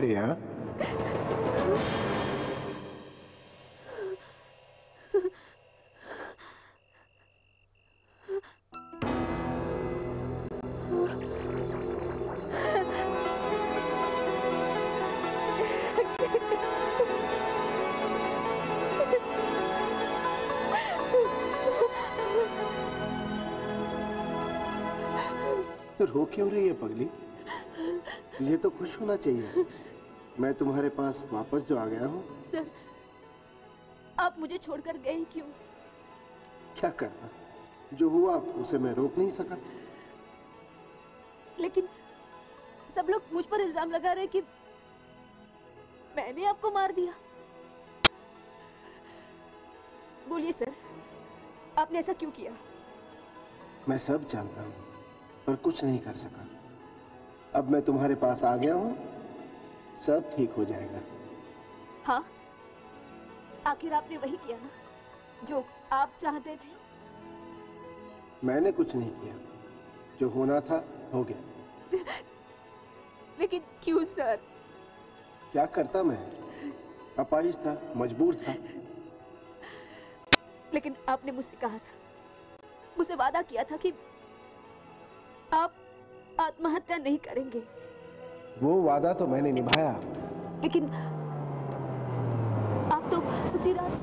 श्रेया। रो क्यों रही है पगली? तुझे तो खुश होना चाहिए। मैं तुम्हारे पास वापस जो आ गया हूँ। सर, आप मुझे छोड़कर गए क्यों? क्या करना, जो हुआ उसे मैं रोक नहीं सका। लेकिन सब लोग मुझ पर इल्जाम लगा रहे कि मैंने आपको मार दिया। बोलिए सर, आपने ऐसा क्यों किया? मैं सब जानता हूँ, पर कुछ नहीं कर सका। अब मैं तुम्हारे पास आ गया हूँ, सब ठीक हो जाएगा। हाँ, आखिर आपने वही किया ना जो आप चाहते थे। मैंने कुछ नहीं किया, जो होना था हो गया। लेकिन क्यों सर? क्या करता मैं, अपाहिज था, मजबूर था। लेकिन आपने मुझसे कहा था, मुझसे वादा किया था कि आप आत्महत्या नहीं करेंगे। वो वादा तो मैंने निभाया। लेकिन आप तो उसी रात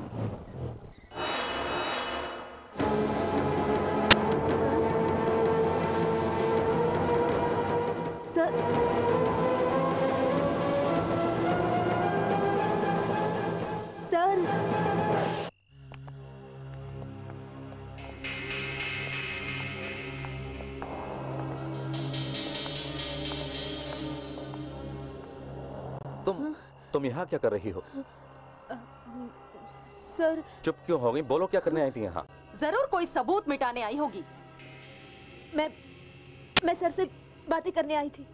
सर, सर, तुम यहाँ क्या कर रही हो? सर। चुप क्यों हो गई? बोलो, क्या करने आई थी यहाँ? जरूर कोई सबूत मिटाने आई होगी। मैं सर से बातें करने आई थी।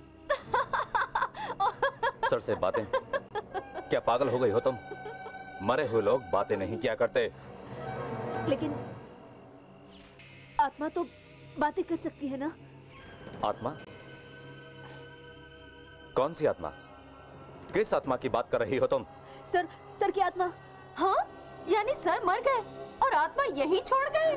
सर से बातें? क्या पागल हो गई हो तुम? मरे हुए लोग बातें नहीं किया करते। लेकिन आत्मा तो बातें कर सकती है ना? आत्मा? कौन सी आत्मा? किस आत्मा की बात कर रही हो तुम? सर की आत्मा। हाँ, यानी सर मर गए और आत्मा यही छोड़ गए।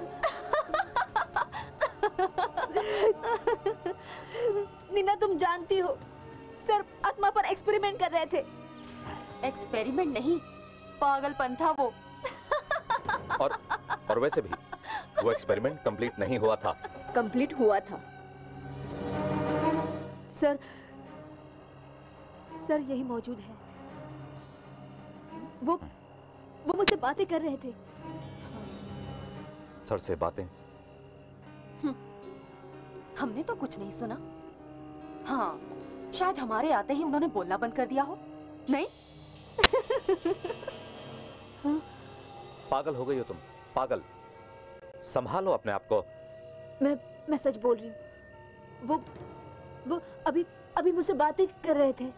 नीना, तुम जानती हो सर आत्मा पर एक्सपेरिमेंट कर रहे थे। एक्सपेरिमेंट नहीं, पागलपन था वो। और वैसे भी वो एक्सपेरिमेंट कंप्लीट नहीं हुआ था। कंप्लीट हुआ था सर यही मौजूद है। वो मुझसे बातें कर रहे थे। सर से बातें? हमने तो कुछ नहीं सुना। हाँ, शायद हमारे आते ही उन्होंने बोलना बंद कर दिया हो। नहीं? हाँ? पागल हो गई हो तुम, पागल। संभालो अपने आप को। मैं सच बोल रही हूँ। वो अभी मुझसे बातें कर रहे थे।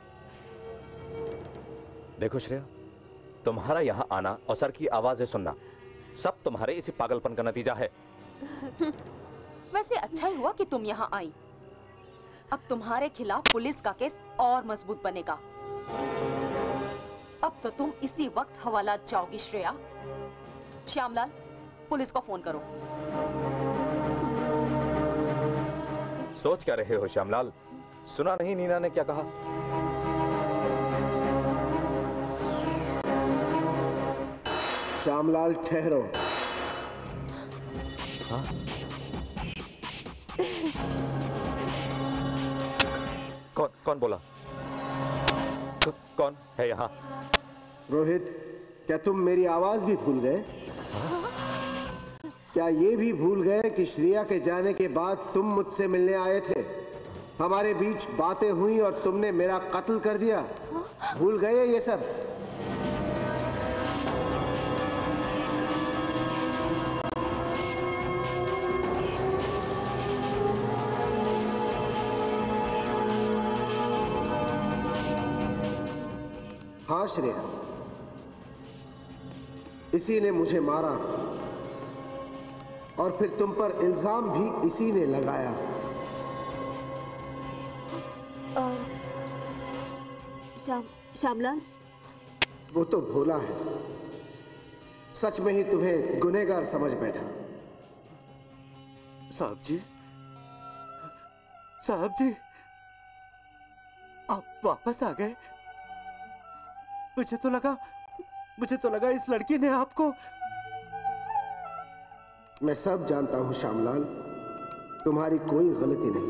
देखो श्रेया, तुम्हारा यहाँ आना और सर की आवाजें सुनना सब तुम्हारे इसी पागलपन का नतीजा है। वैसे अच्छा ही हुआ कि तुम यहाँ आई। अब तुम्हारे खिलाफ पुलिस का केस और मजबूत बनेगा। अब तो तुम इसी वक्त हवालात जाओगी श्रेया। श्यामलाल, पुलिस को फोन करो। सोच क्या रहे हो श्यामलाल? सुना नहीं नीना ने क्या कहा? श्यामलाल ठहरो। हाँ? कौन बोला? कौन है यहाँ? रोहित, क्या तुम मेरी आवाज भी भूल गए? क्या ये भी भूल गए कि श्रेया के जाने के बाद तुम मुझसे मिलने आए थे? हमारे बीच बातें हुई और तुमने मेरा कत्ल कर दिया। भूल गए ये सब? हाँ श्रेया, इसी ने मुझे मारा और फिर तुम पर इल्जाम भी इसी ने लगाया। श्यामलाल? वो तो भोला है, सच में ही तुम्हें गुनहगार समझ बैठा। साहब जी, साहब जी, आप वापस आ गए। मुझे तो लगा इस लड़की ने आपको। मैं सब जानता हूं श्यामलाल, तुम्हारी कोई गलती नहीं।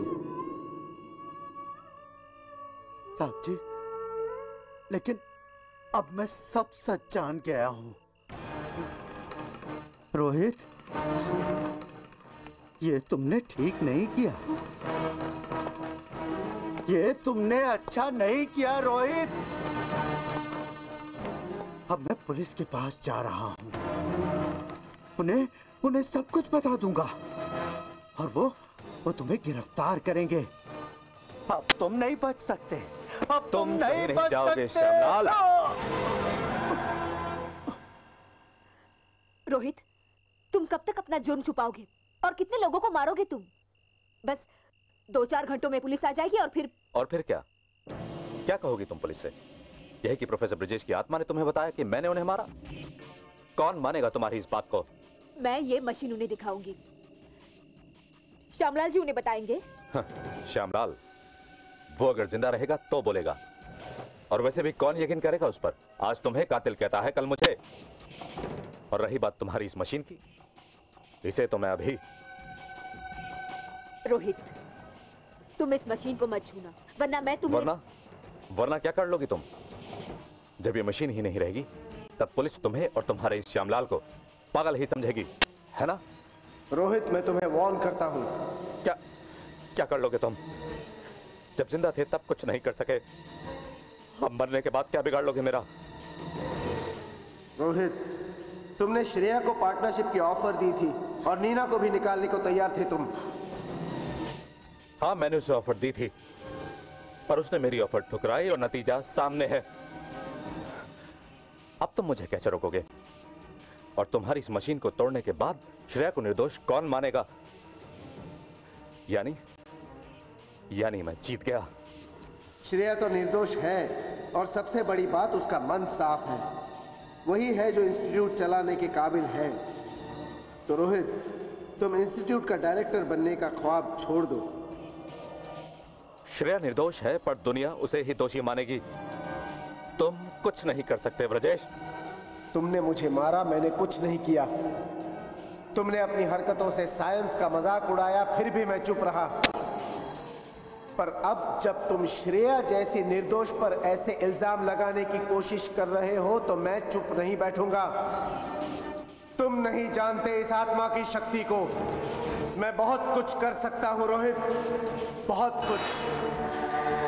साहब जी, लेकिन अब मैं सब सच जान गया हूं। रोहित, ये तुमने ठीक नहीं किया। ये तुमने अच्छा नहीं किया रोहित। अब मैं पुलिस के पास जा रहा हूं। उन्हें सब कुछ बता दूंगा और वो तुम्हें गिरफ्तार करेंगे। अब तुम नहीं बच सकते। अब तुम नहीं बच जाओगे सकते। श्यामलाल। रोहित, तुम कब तक अपना जुर्म छुपाओगे और कितने लोगों को मारोगे तुम? बस 2-4 घंटों में पुलिस आ जाएगी और फिर क्या कहोगी तुम पुलिस से? यह कि प्रोफेसर ब्रजेश की आत्मा ने तुम्हें बताया कि मैंने उन्हें मारा? कौन मानेगा तुम्हारी इस बात को? मैं ये मशीन उन्हें दिखाऊंगी। श्यामलाल जी उन्हें बताएंगे। श्यामलाल, वो अगर जिंदा रहेगा तो बोलेगा। और वैसे भी कौन यकीन करेगा उस पर? आज तुम्हें कातिल कहता है, कल मुझे। और रही बात तुम्हारी इस मशीन की, इसे तो मैं अभी। रोहित, तुम इस मशीन को मत छूना, वरना मैं तुम्हें। वरना क्या कर लोगी तुम? जब ये मशीन ही नहीं रहेगी तब पुलिस तुम्हें और तुम्हारे इस श्यामलाल को पागल ही समझेगी, है ना? रोहित, मैं तुम्हें वार्न करता हूं। क्या कर लोगे तुम? जब जिंदा थे तब कुछ नहीं कर सके, अब मरने के बाद क्या बिगाड़ लोगे मेरा? रोहित, तुमने श्रेया को पार्टनरशिप की ऑफर दी थी और नीना को भी निकालने को तैयार थे तुम। हाँ, मैंने उसे ऑफर दी थी, पर उसने मेरी ऑफर ठुकराई और नतीजा सामने है। अब तुम मुझे कैसे रोकोगे? और तुम्हारी इस मशीन को तोड़ने के बाद श्रेया को निर्दोष कौन मानेगा? यानी मैं जीत गया। श्रेया तो निर्दोष है और सबसे बड़ी बात, उसका मन साफ है। वही है जो इंस्टीट्यूट चलाने के काबिल है। तो रोहित, तुम इंस्टीट्यूट का डायरेक्टर बनने का ख्वाब छोड़ दो। श्रेया निर्दोष है पर दुनिया उसे ही दोषी मानेगी। तुम कुछ नहीं कर सकते ब्रजेश। तुमने मुझे मारा, मैंने कुछ नहीं किया। तुमने अपनी हरकतों से साइंस का मजाक उड़ाया, फिर भी मैं चुप रहा। पर अब जब तुम श्रेया जैसी निर्दोष पर ऐसे इल्जाम लगाने की कोशिश कर रहे हो तो मैं चुप नहीं बैठूंगा। तुम नहीं जानते इस आत्मा की शक्ति को। मैं बहुत कुछ कर सकता हूं रोहित, बहुत कुछ।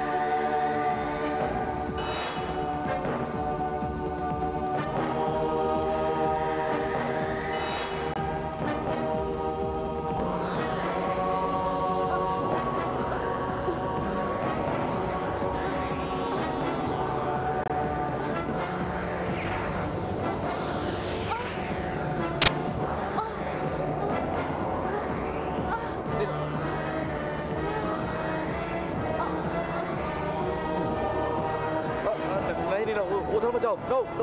उधर बचाओ। नो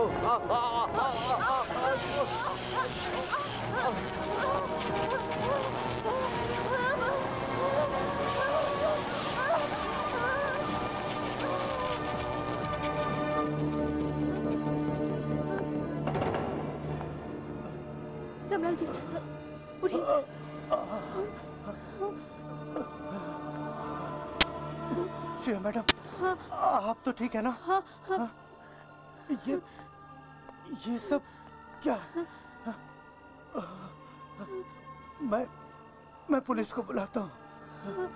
श्यामलाल जी, उठिए। श्रेया मैडम, आप तो ठीक है ना? हाँ। ये सब क्या? मैं पुलिस को बुलाता हूँ।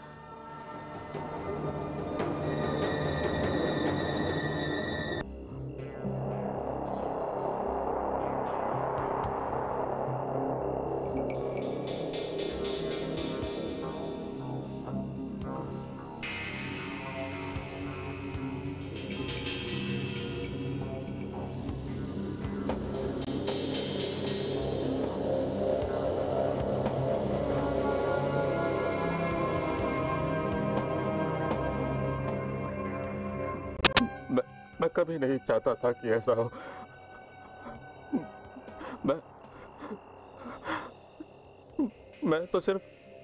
कभी नहीं चाहता था कि ऐसा हो। मैं तो सिर्फ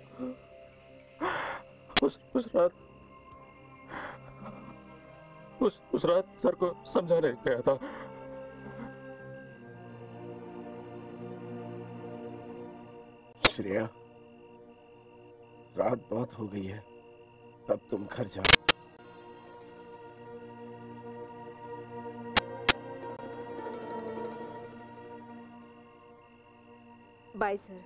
उस रात सर को समझाने गया था। श्रेया, रात बहुत हो गई है, अब तुम घर जाओ। Bye sir.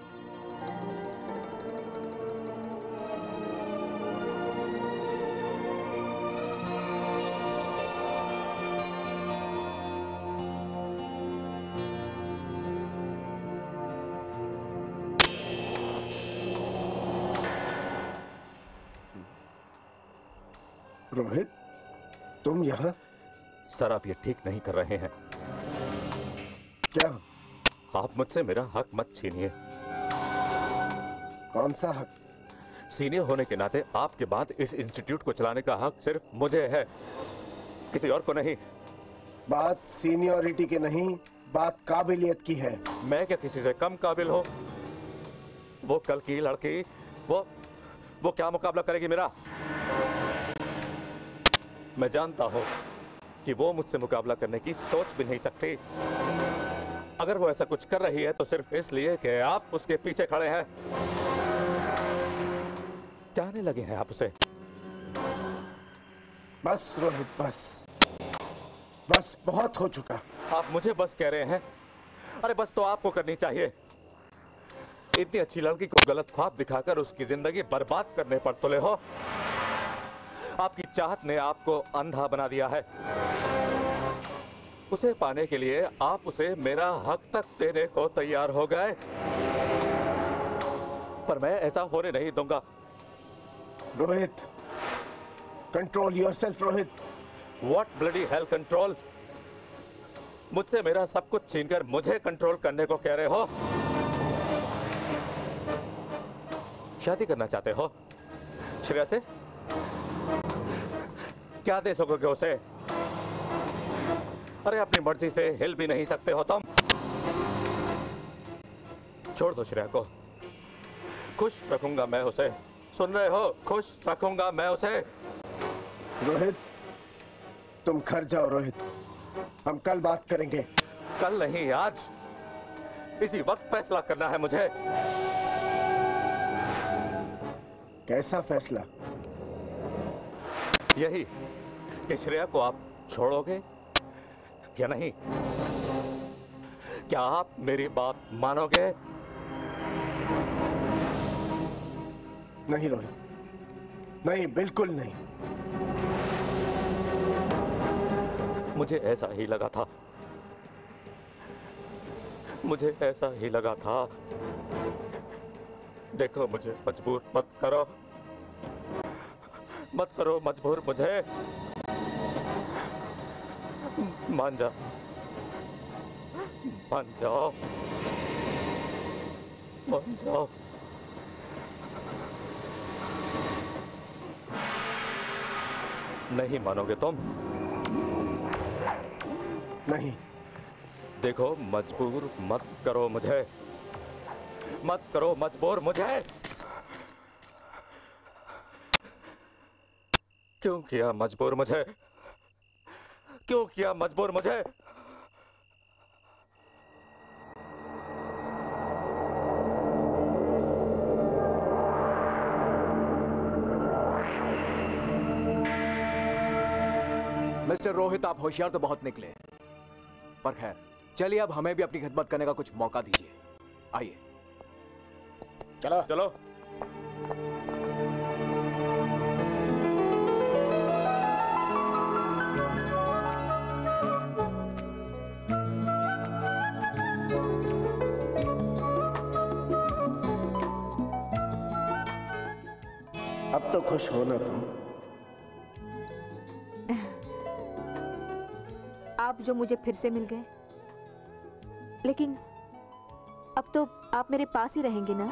रोहित, तुम यहाँ? सर, आप ये ठीक नहीं कर रहे हैं। क्या? आप मुझसे मेरा हक मत छीनिए। कौन सा हक? सीनियर होने के नाते आपके बाद इस इंस्टीट्यूट को चलाने का हक सिर्फ मुझे है, किसी और को नहीं। बात सीनियरिटी की नहीं, बात काबिलियत की है। मैं क्या किसी से कम काबिल हूँ? वो कल की लड़की, वो क्या मुकाबला करेगी मेरा? मैं जानता हूं कि वो मुझसे मुकाबला करने की सोच भी नहीं सकती। अगर वो ऐसा कुछ कर रही है तो सिर्फ इसलिए कि आप उसके पीछे खड़े हैं। चाहने लगे हैं आप उसे। बस रोहित, बस बहुत हो चुका। आप मुझे बस कह रहे हैं? अरे बस तो आपको करनी चाहिए। इतनी अच्छी लड़की को गलत ख्वाब दिखाकर उसकी जिंदगी बर्बाद करने पर तुले हो। आपकी चाहत ने आपको अंधा बना दिया है। उसे पाने के लिए आप उसे मेरा हक तक देने को तैयार हो गए, पर मैं ऐसा होने नहीं दूंगा। Rohit, control yourself. Rohit, what bloody hell control? मुझसे मेरा सब कुछ छीनकर मुझे कंट्रोल करने को कह रहे हो? शादी करना चाहते हो श्रेया से? क्या दे सकोगे उसे? अरे अपनी मर्जी से हिल भी नहीं सकते हो तुम। छोड़ दो श्रेया को, खुश रखूंगा मैं उसे। सुन रहे हो? खुश रखूंगा मैं उसे। रोहित, तुम घर जाओ। रोहित, हम कल बात करेंगे। कल नहीं, आज, इसी वक्त फैसला करना है मुझे। कैसा फैसला? यही कि श्रेया को आप छोड़ोगे या नहीं? क्या आप मेरी बात मानोगे? नहीं रोहित, नहीं, बिल्कुल नहीं। मुझे ऐसा ही लगा था, मुझे ऐसा ही लगा था। देखो, मुझे मजबूर मत करो, मत करो मजबूर मुझे। मान जा, मान जाओ, मान जाओ। नहीं मानोगे तुम? नहीं। देखो, मजबूर मत करो मुझे, मत करो मजबूर मुझे। क्यों किया मजबूर मुझे? क्यों किया मजबूर मुझे? मिस्टर रोहित, आप होशियार तो बहुत निकले, पर खैर चलिए, अब हमें भी अपनी खिदमत करने का कुछ मौका दीजिए। आइए। चलो चलो। अब तो खुश हो ना तुम? आप जो मुझे फिर से मिल गए, लेकिन अब तो आप मेरे पास ही रहेंगे ना?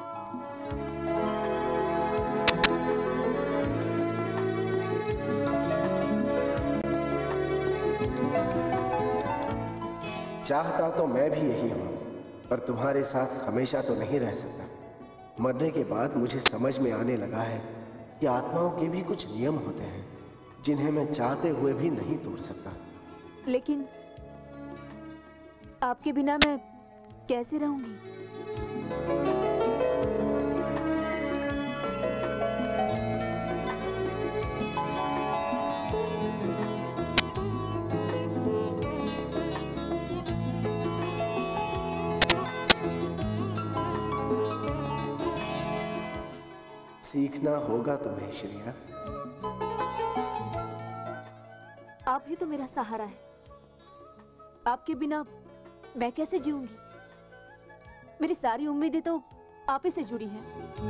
चाहता तो मैं भी यही हूं, पर तुम्हारे साथ हमेशा तो नहीं रह सकता। मरने के बाद मुझे समझ में आने लगा है कि आत्माओं के भी कुछ नियम होते हैं जिन्हें मैं चाहते हुए भी नहीं तोड़ सकता। लेकिन आपके बिना मैं कैसे रहूंगी? सीखना होगा तुम्हें श्रेया। आप ही तो मेरा सहारा है। आपके बिना मैं कैसे जीऊंगी? मेरी सारी उम्मीदें तो आप ही से जुड़ी हैं।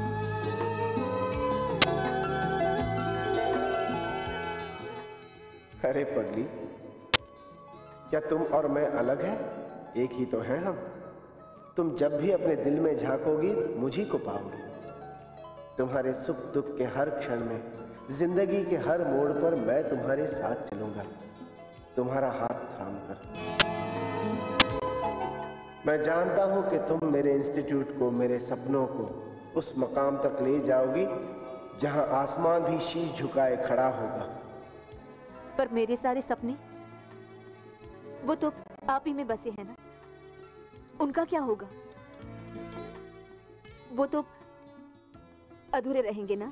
अरे पगली, क्या तुम और मैं अलग हैं? एक ही तो हैं हम। तुम जब भी अपने दिल में झांकोगी मुझी को पाओगी। तुम्हारे सुख दुख के हर क्षण में, जिंदगी के हर मोड़ पर मैं तुम्हारे साथ चलूंगा, तुम्हारा हाथ थामकर। मैं जानता हूं कि तुम मेरे इंस्टीट्यूट को, मेरे सपनों को उस मकाम तक ले जाओगी जहां आसमान भी शीश झुकाए खड़ा होगा। पर मेरे सारे सपने वो तो आप ही में बसे हैं ना, उनका क्या होगा? वो तो अधूरे रहेंगे ना।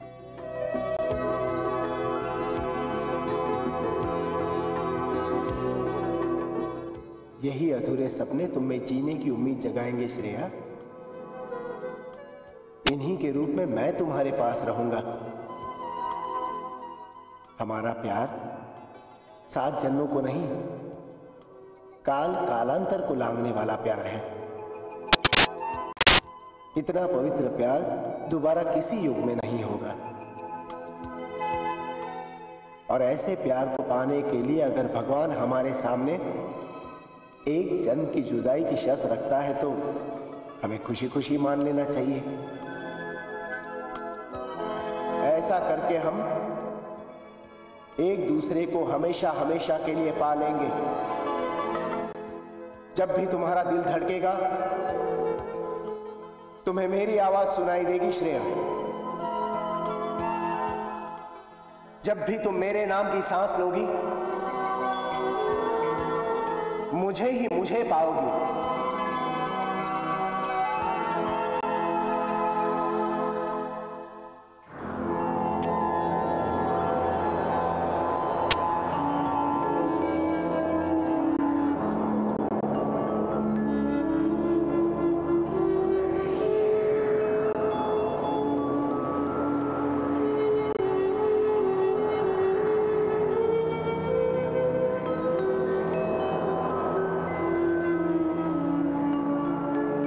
यही अधूरे सपने तुम में जीने की उम्मीद जगाएंगे श्रेया। इन्हीं के रूप में मैं तुम्हारे पास रहूंगा। हमारा प्यार 7 जन्मों को नहीं, काल कालांतर को लांघने वाला प्यार है। इतना पवित्र प्यार दोबारा किसी युग में नहीं होगा। और ऐसे प्यार को पाने के लिए अगर भगवान हमारे सामने एक जन्म की जुदाई की शर्त रखता है तो हमें खुशी खुशी मान लेना चाहिए। ऐसा करके हम एक दूसरे को हमेशा हमेशा के लिए पा लेंगे। जब भी तुम्हारा दिल धड़केगा तुम्हें मेरी आवाज सुनाई देगी श्रेया। जब भी तुम मेरे नाम की सांस लोगी मुझे ही मुझे पाओगी।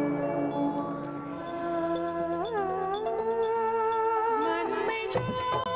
मन में जो